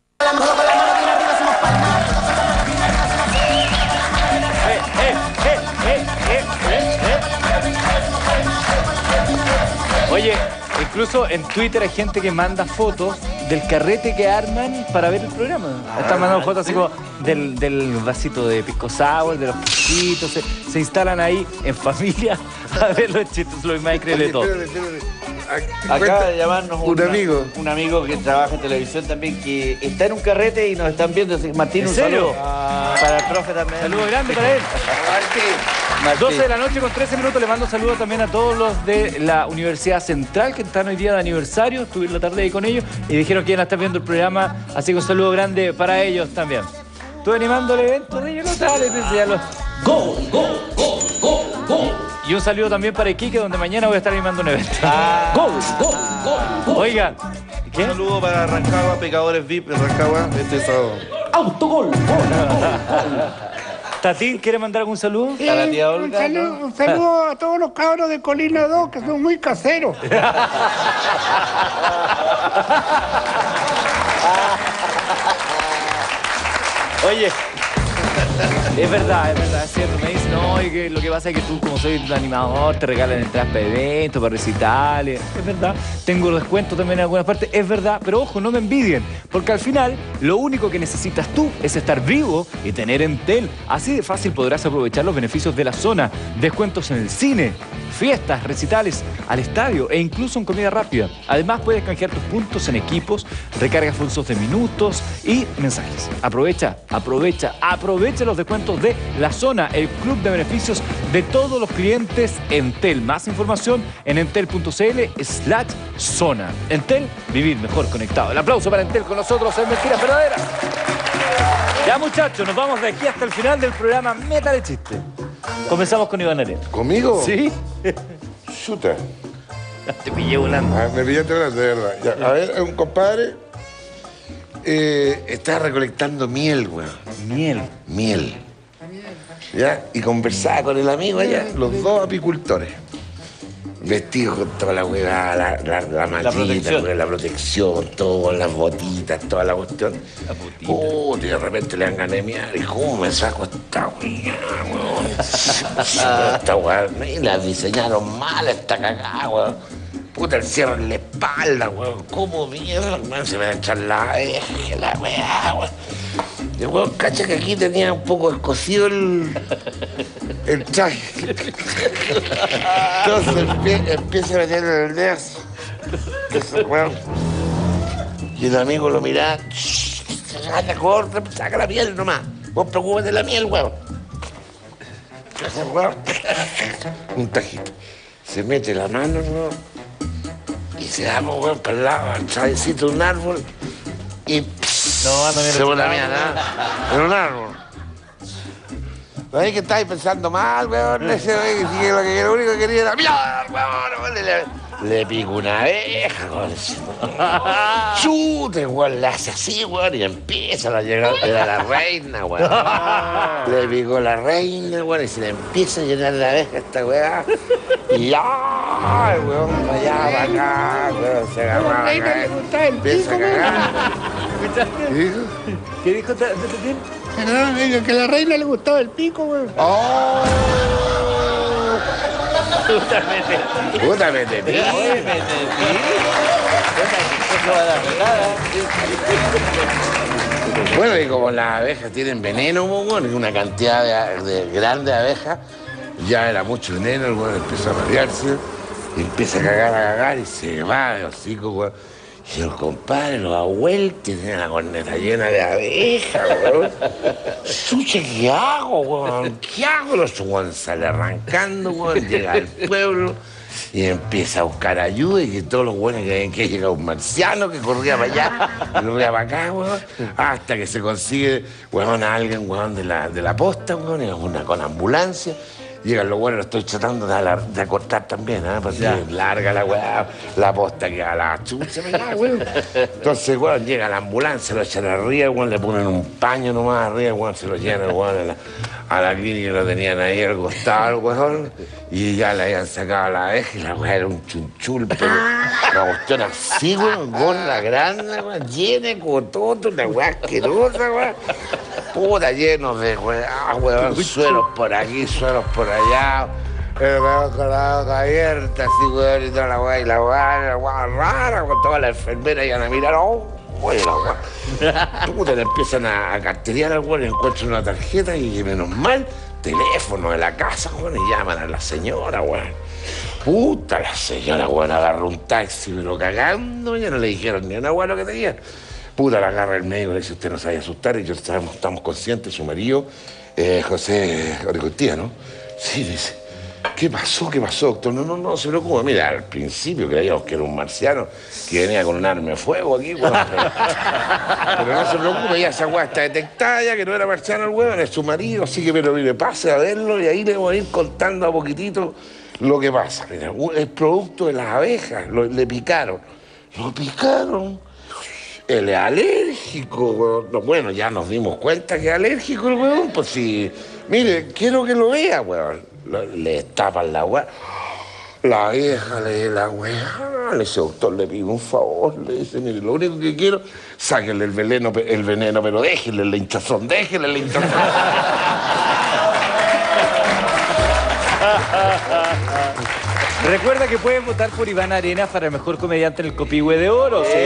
Oye, incluso en Twitter hay gente que manda fotos del carrete que arman para ver el programa. Ah, Están mandando fotos así ¿sí? como del, del vasito de pisco sour, de los poquitos. Se, se instalan ahí en familia a ver los chistes, lo más increíble de todo. Acaba de llamarnos un amigo. Un amigo que trabaja en televisión también, que está en un carrete y nos están viendo. Martín, ¿En un serio? saludo. Para el profe también. Saludo grande para él. Martín. doce de la noche con trece minutos. Le mando saludos también a todos los de la Universidad Central que están hoy día de aniversario. Estuve en la tarde ahí con ellos y dijeron que iban a estar viendo el programa. Así que un saludo grande para ellos también. Estuve animando el evento de ellos, no sale, decía los... ¡Gol, gol, gol, gol, gol! Y un saludo también para Iquique, donde mañana voy a estar animando un evento. Ah. ¡Gol, gol, gol, gol! Oiga, ¿qué? Un saludo para Rancagua, Pecadores V I P en Rancagua este sábado. ¡Autogol! Gol, gol, gol. ¿Tatín quiere mandar algún saludo? Eh, A la tía un Olga. saludo, un saludo a todos los cabros de Colina dos, que son muy caseros. Oye, es verdad, es verdad, es cierto. Me dicen, no, y que lo que pasa es que tú, como soy un animador, te regalan entradas para eventos, para recitales. Es verdad. Tengo descuento también en algunas partes. Es verdad, pero ojo, no me envidien. Porque al final, lo único que necesitas tú es estar vivo y tener Entel. Así de fácil podrás aprovechar los beneficios de la zona. Descuentos en el cine, fiestas, recitales, al estadio e incluso en comida rápida. Además, puedes canjear tus puntos en equipos, recargas pulsos de minutos y mensajes. Aprovecha, aprovecha, aprovecha los descuentos de la zona, el club de beneficios de todos los clientes Entel. Más información en entel.cl slash zona. Entel, vivir mejor conectado. El aplauso para Entel con nosotros en Mentiras Verdaderas. Ya, muchachos, nos vamos de aquí hasta el final del programa Métale Chiste. Comenzamos con Iván Arena. ¿Conmigo? Sí. Chuta. Te pillé volando. Ah, me pillaste volando, de verdad. Ya, a ver, un compadre eh, está recolectando miel, weón. Miel. Miel. ¿Ya? Y conversaba con el amigo allá, los dos apicultores. Vestidos con toda la hueá, la, la, la mallita, protección. la, la protección, todo, las botitas, toda la cuestión. La botita. Oh, y de repente le dan ganas de miar. ¿Y cómo me saco esta hueá, weón? Esta hueá, y la diseñaron mal, esta cagada, weón. Puta, el cierre en la espalda, weón. ¿Cómo mierda, weón? Se me va a echar la eje, la weá, weón. Y weón, cacha que aquí tenía un poco escocido el... el traje. Entonces empie- empieza a meter en el dedo así. Eso, weón. Y el amigo lo mira. Anda, corta, saca la miel nomás. Vos preocúpate de la miel, weón. Ese weón. Un tajito. Se mete la mano, weón. Y se da, weón, para el lado, al travesito de un árbol. Y No, anda, mira, se pone la chupado. mía, nada. En un árbol. ¿No es que estáis pensando mal, weón? Ese weón, que sigue lo que lo único que quería era mierda, weón. Le, le, le pico una abeja, weón. Chute, weón, le hace así, weón, y empieza a llegar. Era la reina, weón. Le picó la reina, weón, y se le empieza a llenar la abeja a esta weá. Y ay, weón, para allá, para acá, weón, se agarraba la cabeza. Empieza a cagar. ¿Escuchaste? ¿Qué dijo? ¿Qué dijo Tatín? Perdón, digo que a la reina le gustaba el pico, güey. ¡Oh! Puta, mete. Puta, mete, tío. Oye, mete, sí. No va a dar nada. Bueno, y como las abejas tienen veneno, weón, y una cantidad de, de grande de abejas, ya era mucho veneno, el weón empezó a marearse, y empieza a cagar, a cagar, y se va de hocico, weón. Y el compadre lo da vuelta y tiene la corneta llena de abejas, weón. Suche, ¿qué hago, weón? ¿Qué hago? Los weón sale arrancando, weón, llega al pueblo y empieza a buscar ayuda y que todos los buenos que ven que llega un marciano que corría para allá, y corría para acá, weón, hasta que se consigue, weón, a alguien, weón, de la, de la posta, weón, y una con ambulancia. Llegan los buenos, lo estoy tratando de, alar- de acortar también, ¿eh? Porque Ya. larga la weá, la posta que a la chucha, ya, weón. Entonces, weón, llega la ambulancia, lo echan arriba, weón, le ponen un paño nomás arriba, weón, se lo llenan, weón, a la, a la clínica lo tenían ahí al costado, weón, y ya le habían sacado la abeja y la weá era un chunchul, pero una cuestión así, weón, gorda, grande, weón, llena de cototo, una weá asquerosa, weón. Puta, llenos de weá, weón, suelos por aquí, suelos por allá. El weón con la boca abierta, así, weón, y toda la weá, y la weá, la weá rara, con toda la enfermera iban a mirar, oh, Oye, la weá. Puta, le empiezan a, a carterear al weón, encuentran una tarjeta y menos mal, teléfono de la casa, weón, y llaman a la señora, weón. Puta, la señora, weón, agarró un taxi, pero cagando, ya no le dijeron ni una weá lo que tenía. Puta, la agarra el médico, le dice, usted no sabe asustar, y yo estamos, estamos conscientes, su marido, eh, José Oricoltía, ¿no? Sí, dice. ¿Qué pasó? ¿Qué pasó, doctor? No, no, no, se preocupe. Mira, al principio creíamos que era un marciano que venía con un arma de fuego aquí, weón. Pero, pero no se preocupe, ya esa weá está detectada, ya que no era marciano el weón, es su marido, así que, pero mire, pase a verlo y ahí le voy a ir contando a poquitito lo que pasa. Mira, es producto de las abejas, lo, le picaron. Lo picaron. Él es alérgico, weón. No, bueno, ya nos dimos cuenta que es alérgico el weón, pues sí. Mire, quiero que lo vea, weón. Le tapan la weá. La vieja le la weá. Le dice, doctor, le pido un favor. Le dice, mire, lo único que quiero, sáquenle el veneno, el veneno, pero déjenle la hinchazón, déjenle la hinchazón. Recuerda que puedes votar por Iván Arenas para el mejor comediante en el Copihue de Oro. ¿Sí?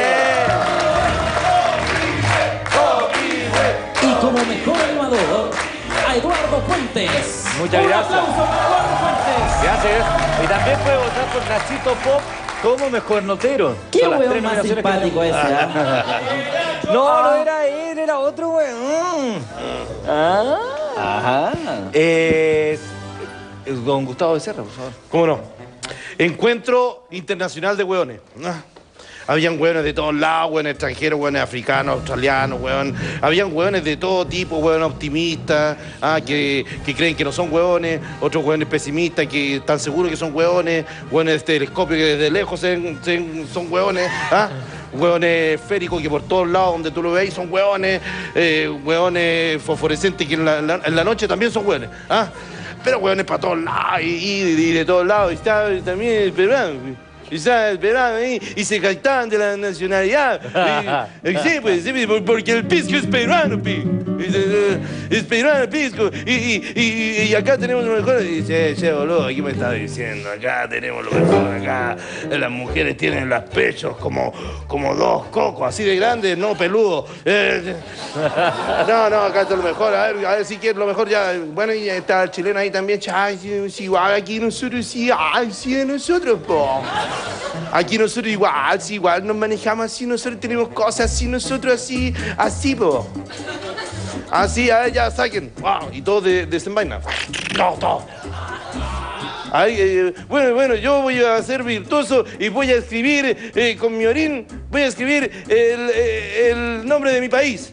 Y como mejor animador, a Eduardo Fuentes. Muchas Un gracias. aplauso para Eduardo Fuentes. Gracias. Y también puede votar por Nachito Pop como mejor notero. Qué Son las weón tres más nominaciones que simpático tenemos. ese, ¿ah? No, no era él, era otro weón. Ah. Ajá. Eh, don Gustavo Becerra, por favor. ¿Cómo no? Encuentro Internacional de Hueones. Ah. Habían hueones de todos lados, hueones extranjeros, hueones africanos, australianos, hueón. Habían hueones de todo tipo, hueones optimistas, ah, que, que creen que no son hueones, otros hueones pesimistas que están seguros que son hueones, hueones de telescopio que desde lejos se, se, son hueones, ah. Hueones esféricos que por todos lados donde tú lo veis son hueones, eh, hueones fosforescentes que en la, la, en la noche también son hueones, ah. Pero hueones para todos lados y, y, y de todos lados. Y está también el peruano. Y está el peruano ahí. Y se jactaban de la nacionalidad. Y, y sí, pues, sí, porque el pisco es peruano, pi. Es peruano el pisco. Y, y, y, y acá tenemos lo mejor. Y dice, che, boludo, aquí me estaba diciendo. Acá tenemos lo mejor. Acá las mujeres tienen los pechos como, como dos cocos, así de grandes, no peludos. Eh, no, no, acá está lo mejor. A ver, a ver si quieres lo mejor ya. Bueno, y está el chileno ahí también. Ay, sí, sí, igual aquí nosotros sí, ay, sí, nosotros, po. Aquí nosotros igual, sí, igual nos manejamos así, nosotros tenemos cosas así, nosotros así, así, po. Así, a ver, ya saquen. Wow, y todo de, desenvaina. Todo, todo. Ay, eh, bueno, bueno, yo voy a ser virtuoso y voy a escribir eh, con mi orín, voy a escribir el, eh, el nombre de mi país.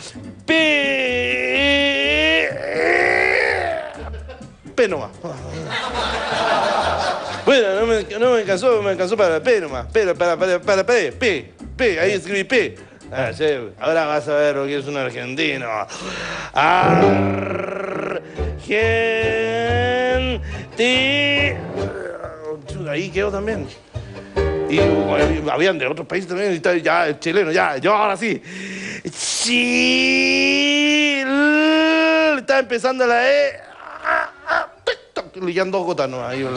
P... P nomás. Bueno, no me, no me alcanzó, me alcanzó para P nomás. P, para, para, para P, P, P, ahí escribí P. Ah, sí, ahora vas a ver lo que es un argentino. Argenti... Ahí quedó también. Y bueno, habían de otros países también, y ya, el chileno, ya, yo ahora sí. Chile. Está empezando la E. Le quedan dos gotas, ¿no? Ahí,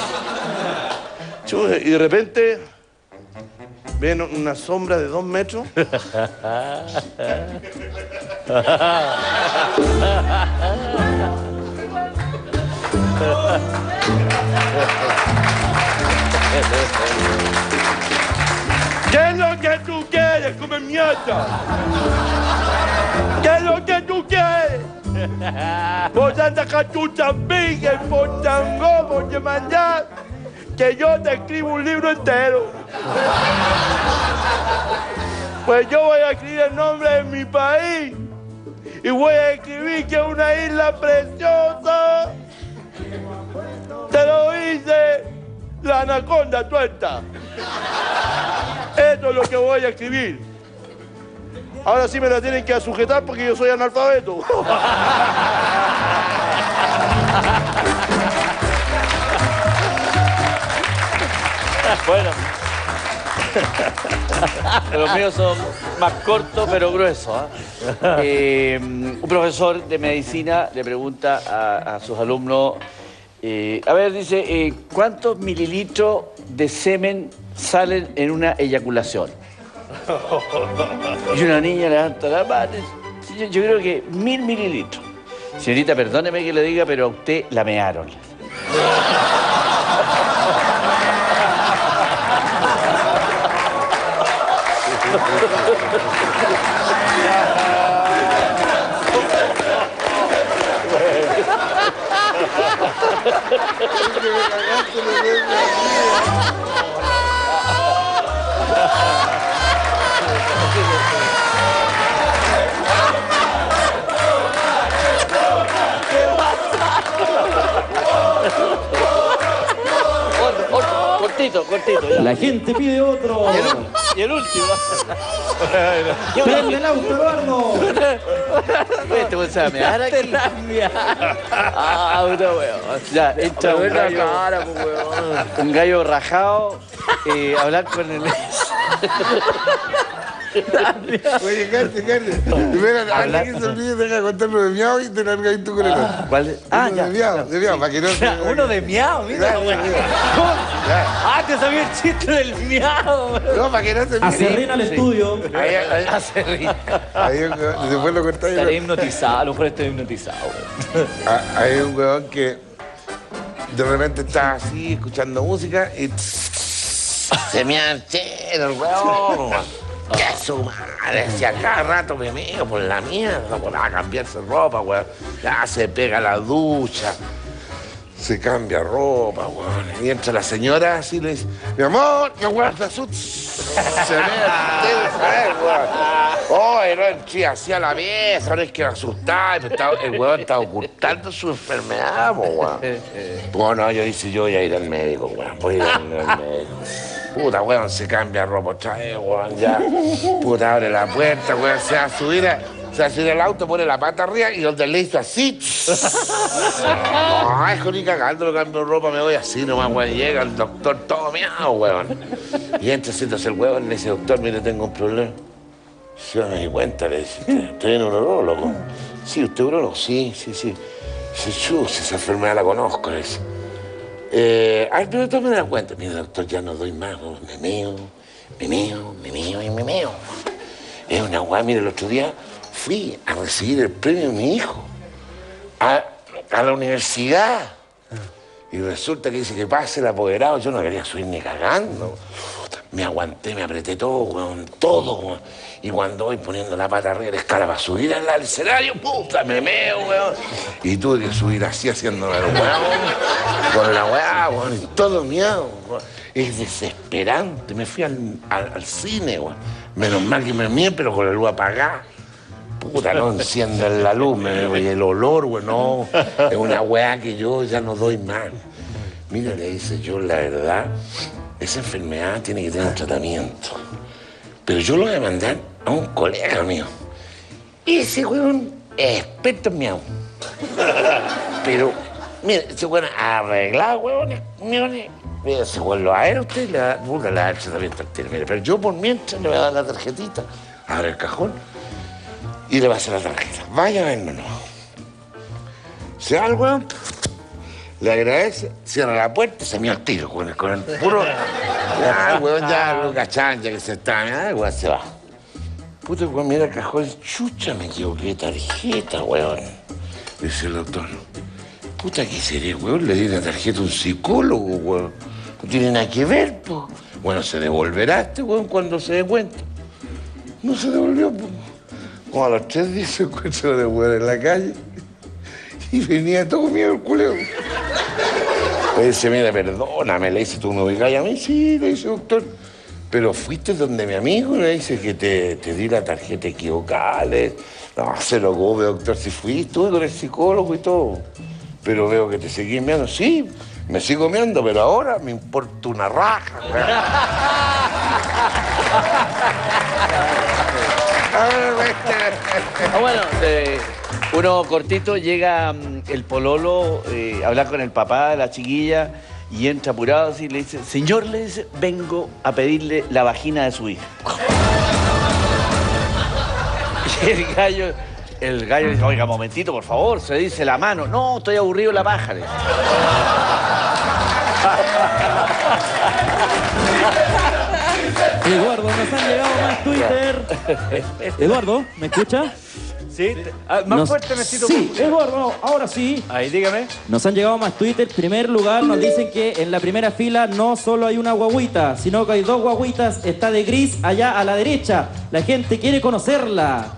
y de repente ven una sombra de dos metros. ¿Qué es lo que tú quieres, come mierda? ¿Qué es lo que tú quieres? Vos andas con tu también, por tango, por mandar que yo te escribo un libro entero. Pues yo voy a escribir el nombre de mi país y voy a escribir que es una isla preciosa. Te lo dice la anaconda tuerta. Esto es lo que voy a escribir. Ahora sí me la tienen que sujetar porque yo soy analfabeto. Bueno. Los míos son más cortos pero gruesos. ¿eh? Eh, un profesor de medicina le pregunta a, a sus alumnos, eh, a ver, dice, eh, ¿cuántos mililitros de semen salen en una eyaculación? Y una niña levanta la mano. Yo, yo creo que mil mililitros. Señorita, perdóneme que le diga, pero a usted la mearon. Cortito, cortito. Ya. La gente pide otro. Y el, y el último. Prende el auto, Eduardo. Este weón se va a mear aquí. Ah, puta weón. Ya, entra un gallo. Cara, pues, weón. Un gallo rajado. Eh, hablar con el. Oye, Carte, Carte. Espera, antes que se olvide, deja contar lo de miau y te largas ahí tú con el otro. ¿Cuál es? Ah, Uno ya. de miau, de miau, para que no se... Uno de miau, mira. Ah, te sabía el chiste del miau. No, para que no se... Acerrina al estudio. Ahí, ahí, Acerrina. ahí, después lo cortáis. Estaré hipnotizado, a lo mejor estoy hipnotizado. Ah, hay un weón que de repente está así escuchando música y se me archera el weón. ¡Qué su madre! Si a cada rato me meo por la mierda, por a cambiarse ropa, weón. Ya se pega la ducha, se cambia ropa, weón. Y entra la señora así y le dice, mi amor, que weón te asusta. Se mea entero, weón. Oh, no entré así a la mesa, ahora es que me asustáis. El weón está ocultando su enfermedad, weón. Bueno, yo dice, yo voy a ir al médico, weón. Voy a ir al médico. Puta, weón, se cambia ropa otra vez, weón, ya. Puta, abre la puerta, weón, se va a subir, a, se va a subir al auto, pone la pata arriba y donde le hizo así. No, es que ni cagando, lo cambio de ropa, me voy así nomás, weón. Llega el doctor todo miado, weón. Y entra, siéntase el weón y le dice, doctor, mire, tengo un problema. Yo no me di cuenta, le dice, ¿usted es un urologo? Sí, ¿usted es urologo? Sí, sí, sí. Dice, chus, esa enfermedad la conozco, le dice. Eh, ay, pero tú me das cuenta, mire doctor, ya no doy más, ¿no? me meo, me meo, me meo y me meo. Es una guay, mire, el otro día fui a recibir el premio de mi hijo a, a la universidad y resulta que dice que pase el apoderado, yo no quería subir ni cagando. Me aguanté, me apreté todo, weón, todo, weón. Y cuando voy poniendo la pata arriba de la escala para subir al escenario, puta, me meo, weón. Y tuve que subir así haciéndome el weón, con la weá, weón, y todo miedo, weón. Es desesperante. Me fui al, al, al cine, weón. Menos mal que me mié, pero con la luz apagada. Puta, no enciendan la luz, me, y el olor, weón, no. Es una weá que yo ya no doy más. Mira, le dice yo, la verdad, esa enfermedad tiene que tener un tratamiento. Pero yo lo voy a mandar a un colega mío. Ese weón es experto en miau. Pero, mira, ese weón arreglado, weones, weones. Mira, ese weón lo va a ver usted y le va a dar, le va a dar tratamiento al tiro. Mire, pero yo por mientras le voy a dar la tarjetita, abre el cajón y le va a hacer la tarjeta. Vaya a verlo, no. Se va el weón, le agradece, cierra la puerta y se me al tiro con el, con el puro. Ya, el weón ya lo cachan, ya que se está, ya, el weón se va. Puta, el weón mira el cajón y chucha, me equivoqué de tarjeta, weón. Dice el doctor, puta, ¿qué sería, weón? Le di la tarjeta a un psicólogo, weón. No tiene nada que ver, po. Bueno, se devolverá este weón cuando se dé cuenta. No se devolvió, po. Como a los tres días se encuentra de weón en la calle. Y venía todo miedo el culeo. Le dice, mira, perdóname, le dice, ¿tú me ubicás a mí? Sí, le dice, doctor. Pero fuiste donde mi amigo, le dice que te, te di la tarjeta equivocada. Le... No, se lo gobe, doctor, si fuiste, estuve con el psicólogo y todo. Pero veo que te seguís meando. Sí, me sigo meando, pero ahora me importa una raja. Ah, bueno, eh, uno cortito, llega um, el pololo eh, a hablar con el papá de la chiquilla y entra apurado así y le dice, señor, le dice, vengo a pedirle la vagina de su hija. Y el gallo, el gallo dice, oiga, momentito, por favor, se dice la mano. No, estoy aburrido la paja. Le dice. Eduardo, nos han llegado más Twitter. Eduardo, ¿me escucha? Sí, ah, más Nos- fuerte necesito. Sí, Eduardo, ahora sí. Ahí, dígame. Nos han llegado más Twitter. En primer lugar, nos dicen que en la primera fila no solo hay una guaguita, sino que hay dos guaguitas. Está de gris allá a la derecha. La gente quiere conocerla.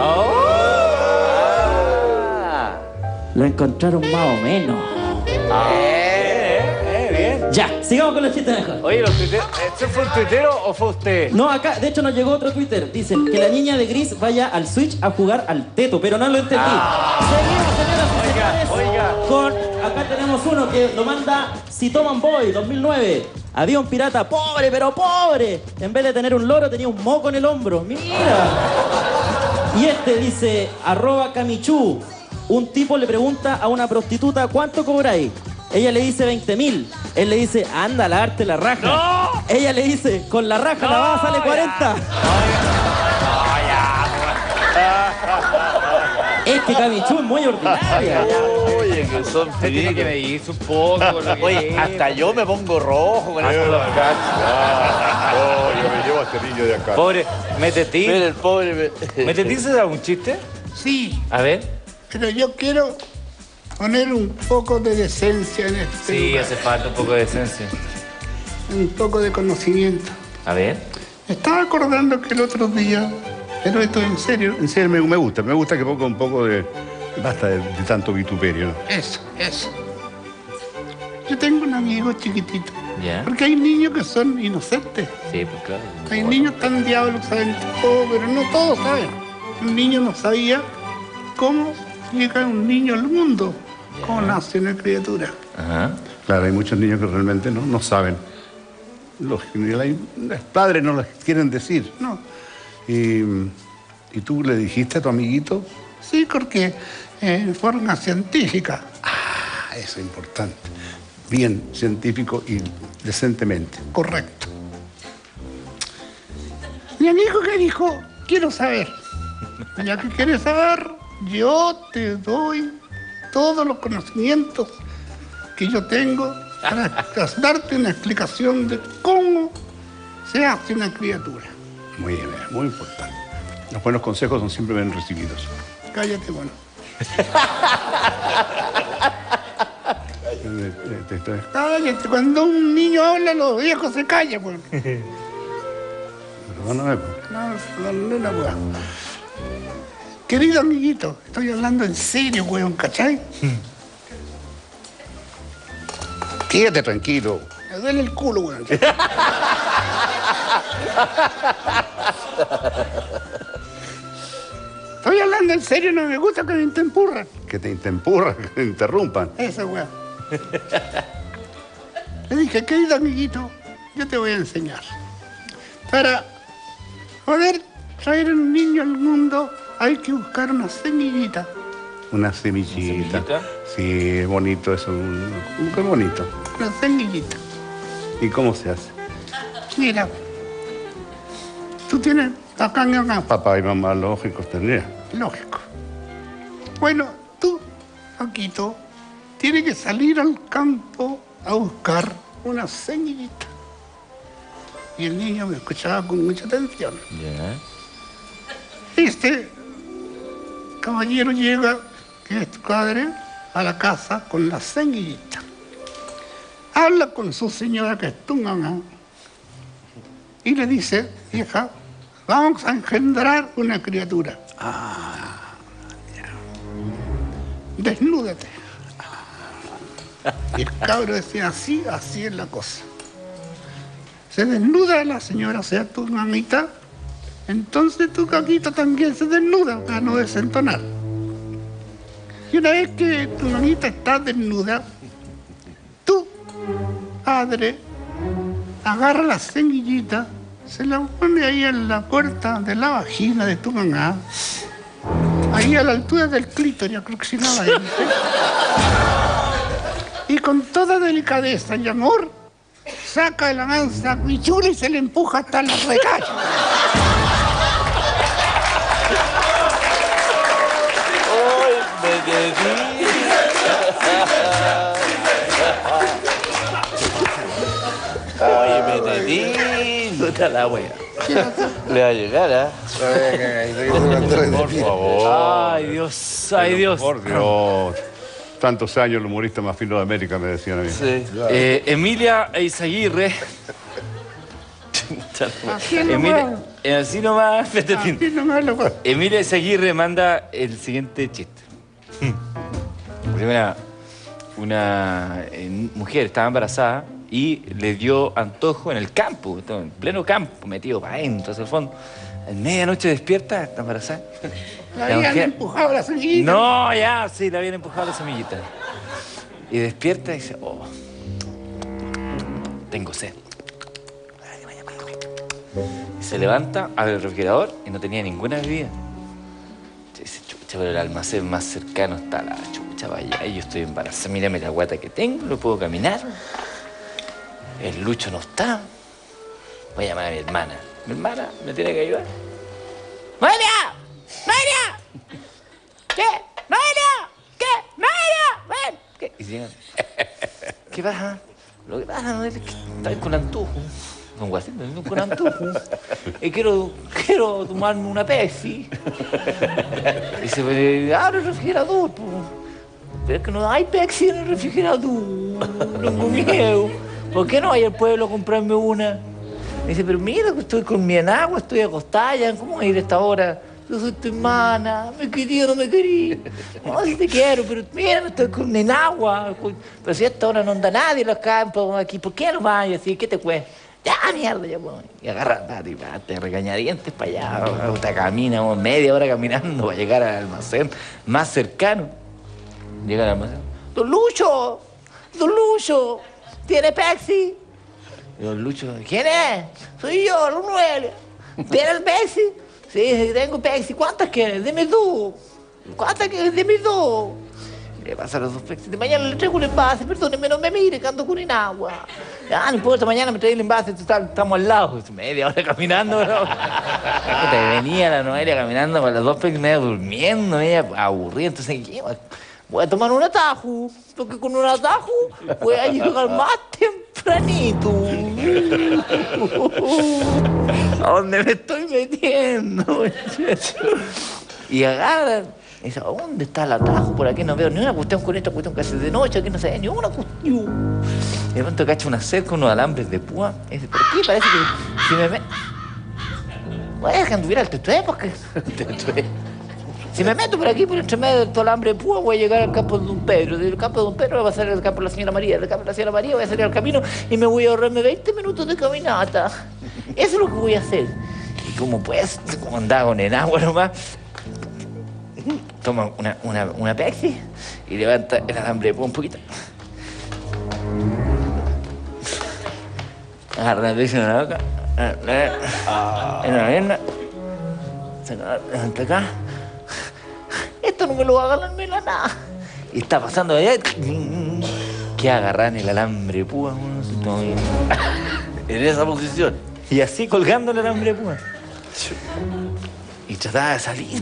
Lo encontraron más o menos. Eh, eh, bien. Ya, sigamos con los chistes mejor. Oye, los tuiteros, ¿este fue un tuitero o fue usted? No, acá, de hecho nos llegó otro Twitter. Dicen que la niña de gris vaya al Switch a jugar al teto, pero no lo entendí. Seguimos, señoras y señores. oiga. Con, acá tenemos uno que lo manda Sitoman Boy, dos mil nueve. Había un pirata pobre, pero pobre. En vez de tener un loro, tenía un moco en el hombro. Mira. Y este dice, arroba Camichú. Un tipo le pregunta a una prostituta, ¿cuánto cobráis? Ella le dice veinte mil. Él le dice, anda, lavarte la raja. ¡No! Ella le dice, con la raja lavada sale cuarenta. Es que Camichú es muy ordinaria. Oye, que son Usted tiene que medirse un poco con lo que Oye, es. hasta yo me pongo rojo con esto. Oh, yo me llevo a este niño de acá. Pobre, Metetín. Mira, el pobre. me- ¿Metetín se da un chiste? Sí, A ver. pero yo quiero poner un poco de decencia en este Sí, lugar, hace falta un poco de esencia. un poco de conocimiento. A ver. Me estaba acordando que el otro día, pero esto en serio, En serio, me, me gusta. Me gusta que ponga un poco de... Basta de, de tanto vituperio, ¿no? eso, eso. Yo tengo un amigo chiquitito, Ya. porque hay niños que son inocentes. Sí, pues claro. Hay niños tan diablos que saben todo, pero no todos saben. Un niño no sabía cómo llega un niño al mundo, cómo nace una criatura. Ajá. Claro, hay muchos niños que realmente no, no saben. Los, hay- los padres no les quieren decir. No, Y, y tú le dijiste a tu amiguito, sí, porque eh, en forma científica. ah, eso es importante. Bien, científico y decentemente. Correcto. Mi amigo que dijo, quiero saber. Ya que quieres saber, yo te doy todos los conocimientos que yo tengo para darte una explicación de cómo se hace una criatura. Muy bien, muy importante. Los buenos consejos son siempre bien recibidos. Cállate, bueno. Eh, eh, te- te- Cállate, cuando un niño habla, los viejos se callan, bueno. Perdóname, pues. No, no, no, no, weón. Querido amiguito, estoy hablando en serio, weón, ¿cachai? Quédate tranquilo. Me duele el culo, weón. Estoy hablando en serio, no me gusta que me intempurran. Que te intempurran, que te interrumpan. Eso, weón. Le dije, querido amiguito, yo te voy a enseñar. Para poder traer un niño al mundo hay que buscar una semillita. Una semillita. Sí, es bonito eso. un- un- Qué bonito. Una semillita. ¿Y cómo se hace? Mira, tú tienes acá en acá, Papá y mamá, lógico, tendría. lógico. Bueno, tú, Paquito, tienes que salir al campo a buscar una semillita. Y el niño me escuchaba con mucha atención. Ya. Este caballero llega, que es tu padre, a la casa con la semillita. Habla con su señora, que es tu mamá, y le dice, hija, vamos a engendrar una criatura. Ah, ya. Desnúdate. Y el cabro decía, así, así es la cosa. Se desnuda la señora, o sea, tu mamita, entonces tu caquito también se desnuda para no desentonar. Y una vez que tu mamita está desnuda, tú, padre, agarra la semillita, se la pone ahí en la puerta de la vagina de tu mamá, ahí a la altura del clítoris aproximadamente, y con toda delicadeza y amor, saca la mansa pichula y se le empuja hasta la recalle. Oye, Metetín. Puta la wea. Le va a llegar, ¿ah? Por favor. Ay, Dios, ay, Dios. Por Dios. Tantos años el humorista más fino de América, me decían a mí. Sí. Eh, Emilia Eizaguirre. Así Emilia, nomás. eh, así nomás, Petatín. Así nomás, loco. Emilia Eizaguirre manda el siguiente chiste. Una, una eh, mujer estaba embarazada y le dio antojo en el campo, estaba en pleno campo, metido para adentro, hacia el fondo. En medianoche despierta, está embarazada. La habían empujado la semillita. No, ya, sí, le habían empujado la semillita. Y despierta y dice, oh, tengo sed. Y se levanta, abre el refrigerador y no tenía ninguna bebida. Dice, chucha, pero el almacén más cercano está la chucha, vaya, y yo estoy embarazada, mírame la guata que tengo, no puedo caminar. El Lucho no está. Voy a llamar a mi hermana. Mi hermana me tiene que ayudar. ¡María! ¡María! ¿Qué? ¡María! ¿Qué? ¡María! ¡Ven! ¿Qué? Y llegan. ¿Qué pasa? Lo que pasa no es que estoy con antojo. Con guasito, estoy con antojo. Y quiero, quiero tomarme una Pepsi. Dice, pero abre el refrigerador, po. Pero es que no hay Pepsi en el refrigerador. Tengo miedo. ¿Por qué no vaya al pueblo a comprarme una? Me dice, pero mira que estoy con mi enagua, estoy acostada ya, ¿cómo voy a ir a esta hora? Yo soy tu hermana, me quería, no me quería. No, sí te quiero, pero mira, estoy con mi enagua. Pero si a esta hora no anda nadie en los campos aquí, ¿por qué no vayas así? ¿Qué te cuesta? Ya, mierda, ya voy. Y agarra, date, te regañadientes para allá, te camina media hora caminando para llegar al almacén más cercano. Llega al almacén. ¡Don Lucho! ¡Don Lucho! ¿Tiene Pepsi? Y don Lucho, ¿quién es? Soy yo, los nueve. ¿Tienes Pepsi? Sí, tengo Pepsi. ¿Cuántas quieres? Dime tú. ¿Cuántas quieres? Dime tú. Le pasa los dos Pepsi. De mañana le traigo un envase. Perdóneme, no me mire, que ando con el agua. Ya, no importa, mañana me trae el envase. Estamos al lado. Media hora caminando, bro. Te venía la Noelia caminando con las dos Pepsi, medio durmiendo, media aburrida. Entonces, ¿qué? Voy a tomar un atajo, porque con un atajo voy a llegar más tempranito. ¿A dónde me estoy metiendo? Y agarra, y dice, ¿dónde está el atajo? Por aquí no veo ni una cuestión con esta cuestión que hace de noche, aquí no se ve ni una cuestión. Y de pronto cacha una sed con unos alambres de púa. Y dice, ¿por qué? Parece que si me me... Voy a dejar de subir al tetué, porque... Si me meto por aquí, por entre medio de todo el alambre de púa, voy a llegar al campo de Don Pedro. Del campo de Don Pedro voy a salir al campo de la señora María. Del campo de la señora María voy a salir al camino y me voy a ahorrarme veinte minutos de caminata. Eso es lo que voy a hacer. Y como pues, como andaba con el agua nomás, toma una, una, una Pepsi y levanta el alambre de púa un poquito. Agarra la Pepsi en la boca, en la pierna, se la levanta acá. Esto no me lo va a ganar la nada. Y está pasando allá. Que agarran el alambre de púa. En esa posición. Y así colgando el alambre de púa. Y trataba de salir.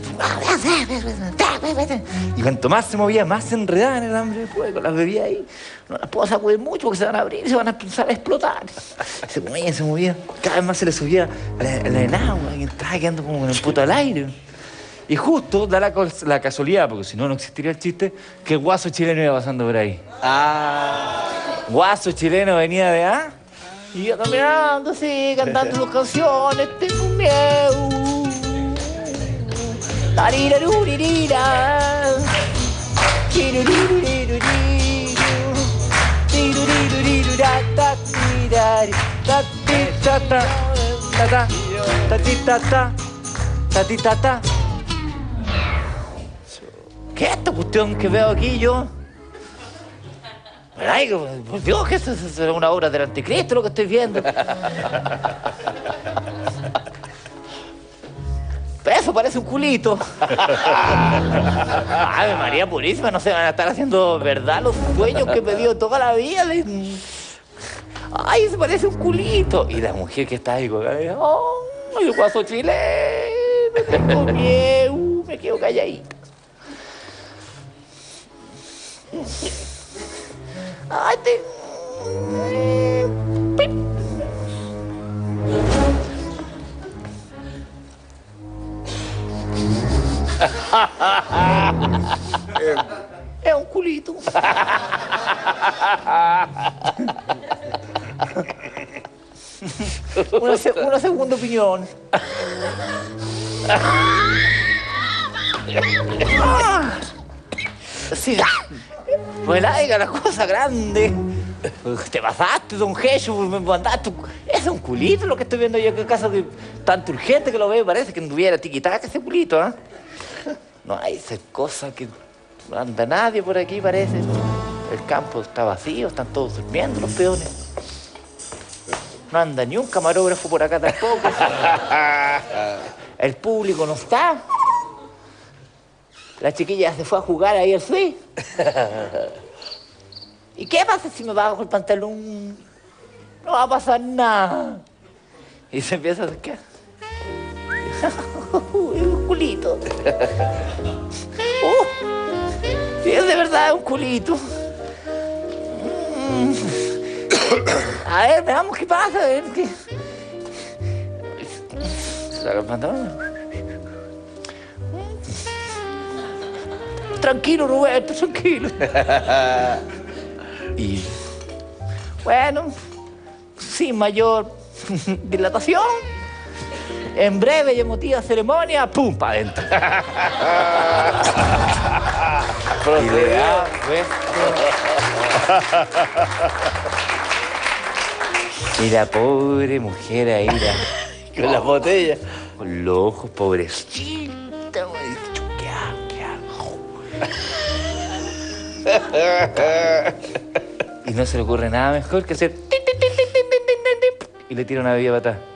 Y cuanto más se movía, más se enredaba en el alambre de púa. Con las bebidas ahí. No las puedo sacudir mucho porque se van a abrir y se van a empezar a explotar. Se movía, se movía. Cada vez más se le subía la, la enagua. Y estaba quedando como con el puto al aire. Y justo da la, la casualidad, porque si no, no existiría el chiste, que el guaso chileno iba pasando por ahí. Ah. Guaso chileno venía de A. Y yo caminando así, cantando sus canciones, tengo miedo. Tariraruriririra. Tiruriruririruriru. Tiruriruririrura. Tatirari. Tatitata. Tata. Tatitata. Tatitata. ¿Qué es esta cuestión que veo aquí yo? Ay, por Dios, que eso es una obra del anticristo lo que estoy viendo. Eso parece un culito. Ave María Purísima, no se van a estar haciendo verdad los sueños que he pedido toda la vida. Ay, eso parece un culito. Y la mujer que está ahí, oh, el guaso chileno, tengo miedo, me quedo calladita. Ay, te... Una, se- una segunda opinión. Ah. Sí, pues laiga la cosa grande. Te pasaste, don Jesús, me mandaste. un- Es un culito lo que estoy viendo yo, que caso de tanto urgente que lo veo, parece que anduviera tiquitaca ese culito, ¿ah? No hay esa cosa que no anda nadie por aquí, parece. El campo está vacío, están todos durmiendo los peones. No anda ni un camarógrafo por acá tampoco. El público no está. La chiquilla se fue a jugar ahí al swing. ¿Y qué pasa si me bajo el pantalón? No va a pasar nada. Y se empieza a acercar. Uy, un culito. Uh, sí, es de verdad un culito. Mm. A ver, veamos qué pasa. A ver, qué... Saca el pantalón. Tranquilo, Roberto, tranquilo. Y bueno, sin mayor dilatación, en breve y emotiva ceremonia, ¡pum! para adentro. Y le da, pues, y la pobre mujer ahí, la, con las botellas, con los ojos pobrecita, güey. ¿Qué hago? ¿Qué hago? Y no se le ocurre nada mejor que hacer tin, tin, tin, tin, tin, tin, tin, tin, y le tira una bebida para atrás.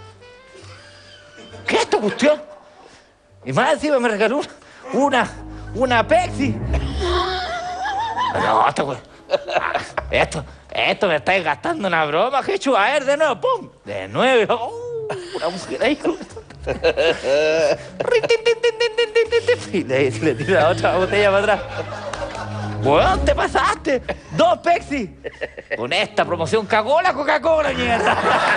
¿Qué es esta cuestión? Y más encima me regaló una, una, una Pepsi. No, esto, güey. Esto, esto me está gastando una broma, Jechu. A ver, de nuevo, ¡pum! De nuevo. Oh, una mujer ahí. Y le, le tira la otra botella para atrás. ¡Weón, te pasaste! ¡Dos Pepsi! Con esta promoción cagó la Coca-Cola, mierda.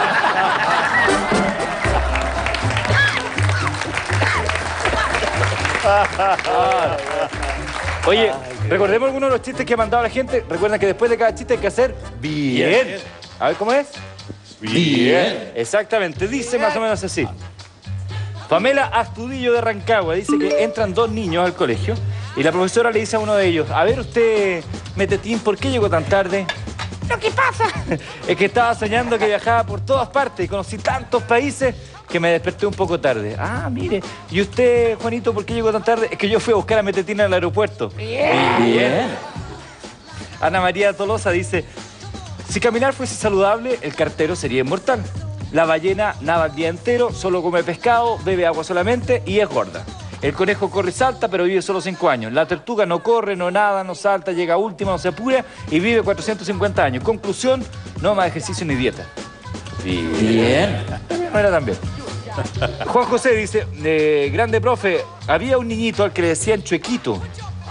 Oye, recordemos algunos de los chistes que ha mandado la gente. Recuerden que después de cada chiste hay que hacer bien. Bien. A ver, ¿cómo es? Bien. Exactamente, dice más o menos así. Pamela Astudillo de Rancagua dice que entran dos niños al colegio y la profesora le dice a uno de ellos: a ver usted, Metetín, ¿por qué llegó tan tarde? ¿Lo que pasa? Es que estaba soñando que viajaba por todas partes y conocí tantos países que me desperté un poco tarde. Ah, mire. ¿Y usted, Juanito, por qué llegó tan tarde? Es que yo fui a buscar a Metetín al aeropuerto. Bien. Bien. Ana María Tolosa dice: si caminar fuese saludable, el cartero sería inmortal. La ballena nada el día entero, solo come pescado, bebe agua solamente y es gorda. El conejo corre y salta, pero vive solo cinco años. La tortuga no corre, no nada, no salta, llega última, no se apura y vive cuatrocientos cincuenta años. Conclusión, no más ejercicio ni dieta. Bien. No era tan bien. Juan José dice: eh, grande profe, había un niñito al que le decían Chuequito.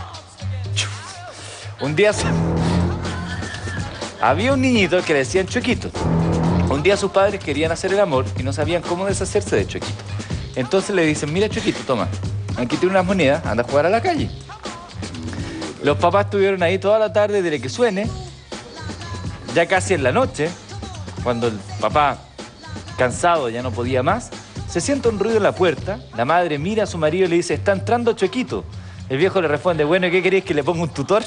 Un día... Había un niñito al que le decían Chuequito. Un día sus padres querían hacer el amor y no sabían cómo deshacerse de Chuequito. Entonces le dicen: mira, Chuequito, toma, aquí tiene unas monedas, anda a jugar a la calle. Los papás estuvieron ahí toda la tarde desde que suene, ya casi en la noche, cuando el papá, cansado, ya no podía más, se siente un ruido en la puerta, la madre mira a su marido y le dice: está entrando Chuequito. El viejo le responde: bueno, ¿qué queréis, que le ponga un tutor?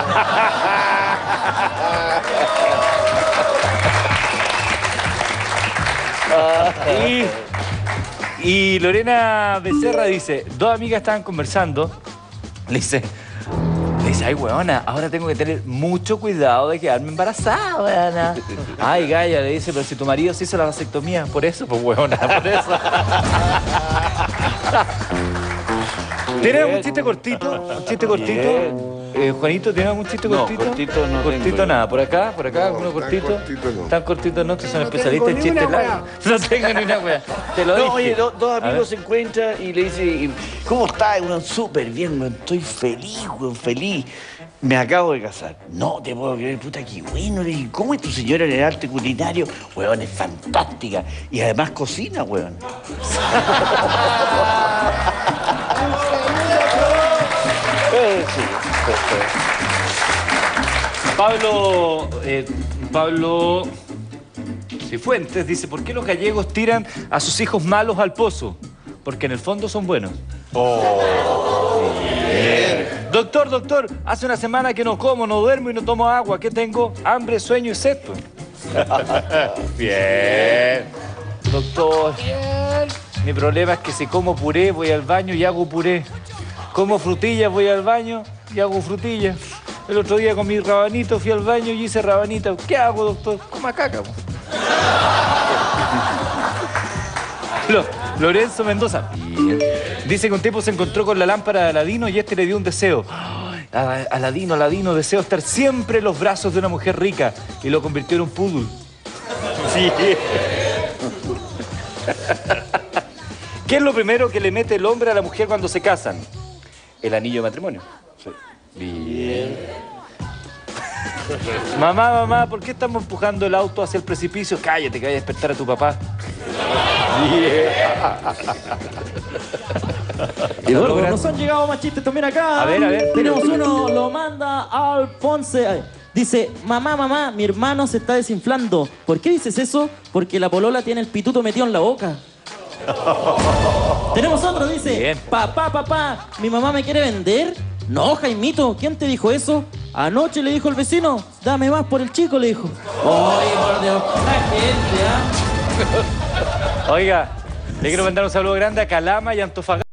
y, y Lorena Becerra dice: dos amigas estaban conversando, le dice, le dice, ay, weona, ahora tengo que tener mucho cuidado de quedarme embarazada, weona. Ay, Gaya, le dice, pero si tu marido se hizo la vasectomía, por eso, pues, weona, por eso. ¿Tienes algún chiste cortito? ¿Un chiste cortito? Eh, Juanito, ¿tienes algún chiste No, cortito? cortito no Cortito tengo. nada. ¿Por acá? ¿Por acá? No, ¿Alguno tan cortito? cortito no. Tan cortito no, ustedes son No especialistas en tengo ni chistes una largos. No tengo ni una wea. Te lo No, dije. oye, do- dos A amigos ver. se encuentran y le dicen: ¿cómo estás, weón? Súper bien, weón. Estoy feliz, weón, feliz. Me acabo de casar. No te puedo creer, puta, qué bueno. Le dije: ¿cómo es tu señora en el arte culinario? Weón, es fantástica. Y además cocina, weón. Eh, sí. Pablo, eh, Pablo Cifuentes dice, ¿por qué los gallegos tiran a sus hijos malos al pozo? Porque en el fondo son buenos. Oh. Bien. Doctor, doctor, hace una semana que no como, no duermo y no tomo agua. ¿Qué tengo? Hambre, sueño y sed. Bien. Doctor, bien. Mi problema es que si como puré, voy al baño y hago puré. Como frutillas, voy al baño y hago frutillas. El otro día con mi rabanito fui al baño y hice rabanita. ¿Qué hago, doctor? Coma caca. Lo, Lorenzo Mendoza. Bien. Dice que un tipo se encontró con la lámpara de Aladino y este le dio un deseo. Ah, Aladino, Aladino, deseo estar siempre en los brazos de una mujer rica. Y lo convirtió en un poodle. Sí. ¿Qué es lo primero que le mete el hombre a la mujer cuando se casan? El anillo de matrimonio. Sí. Bien. Mamá, mamá, ¿por qué estamos empujando el auto hacia el precipicio? Cállate, que vaya a despertar a tu papá. Bien. Eduardo, nos han llegado más chistes también acá. A ver, a ver. Tenemos uno, lo manda Alfonse. Dice, mamá, mamá, mi hermano se está desinflando. ¿Por qué dices eso? Porque la polola tiene el pituto metido en la boca. Tenemos otro, dice, bien. Papá, papá, ¿mi mamá me quiere vender? No, Jaimito, ¿quién te dijo eso? Anoche le dijo el vecino, dame más por el chico, le dijo. Oye, por Dios, la gente, ¿ah? Oiga, le quiero mandar un saludo grande a Calama y Antofagasta.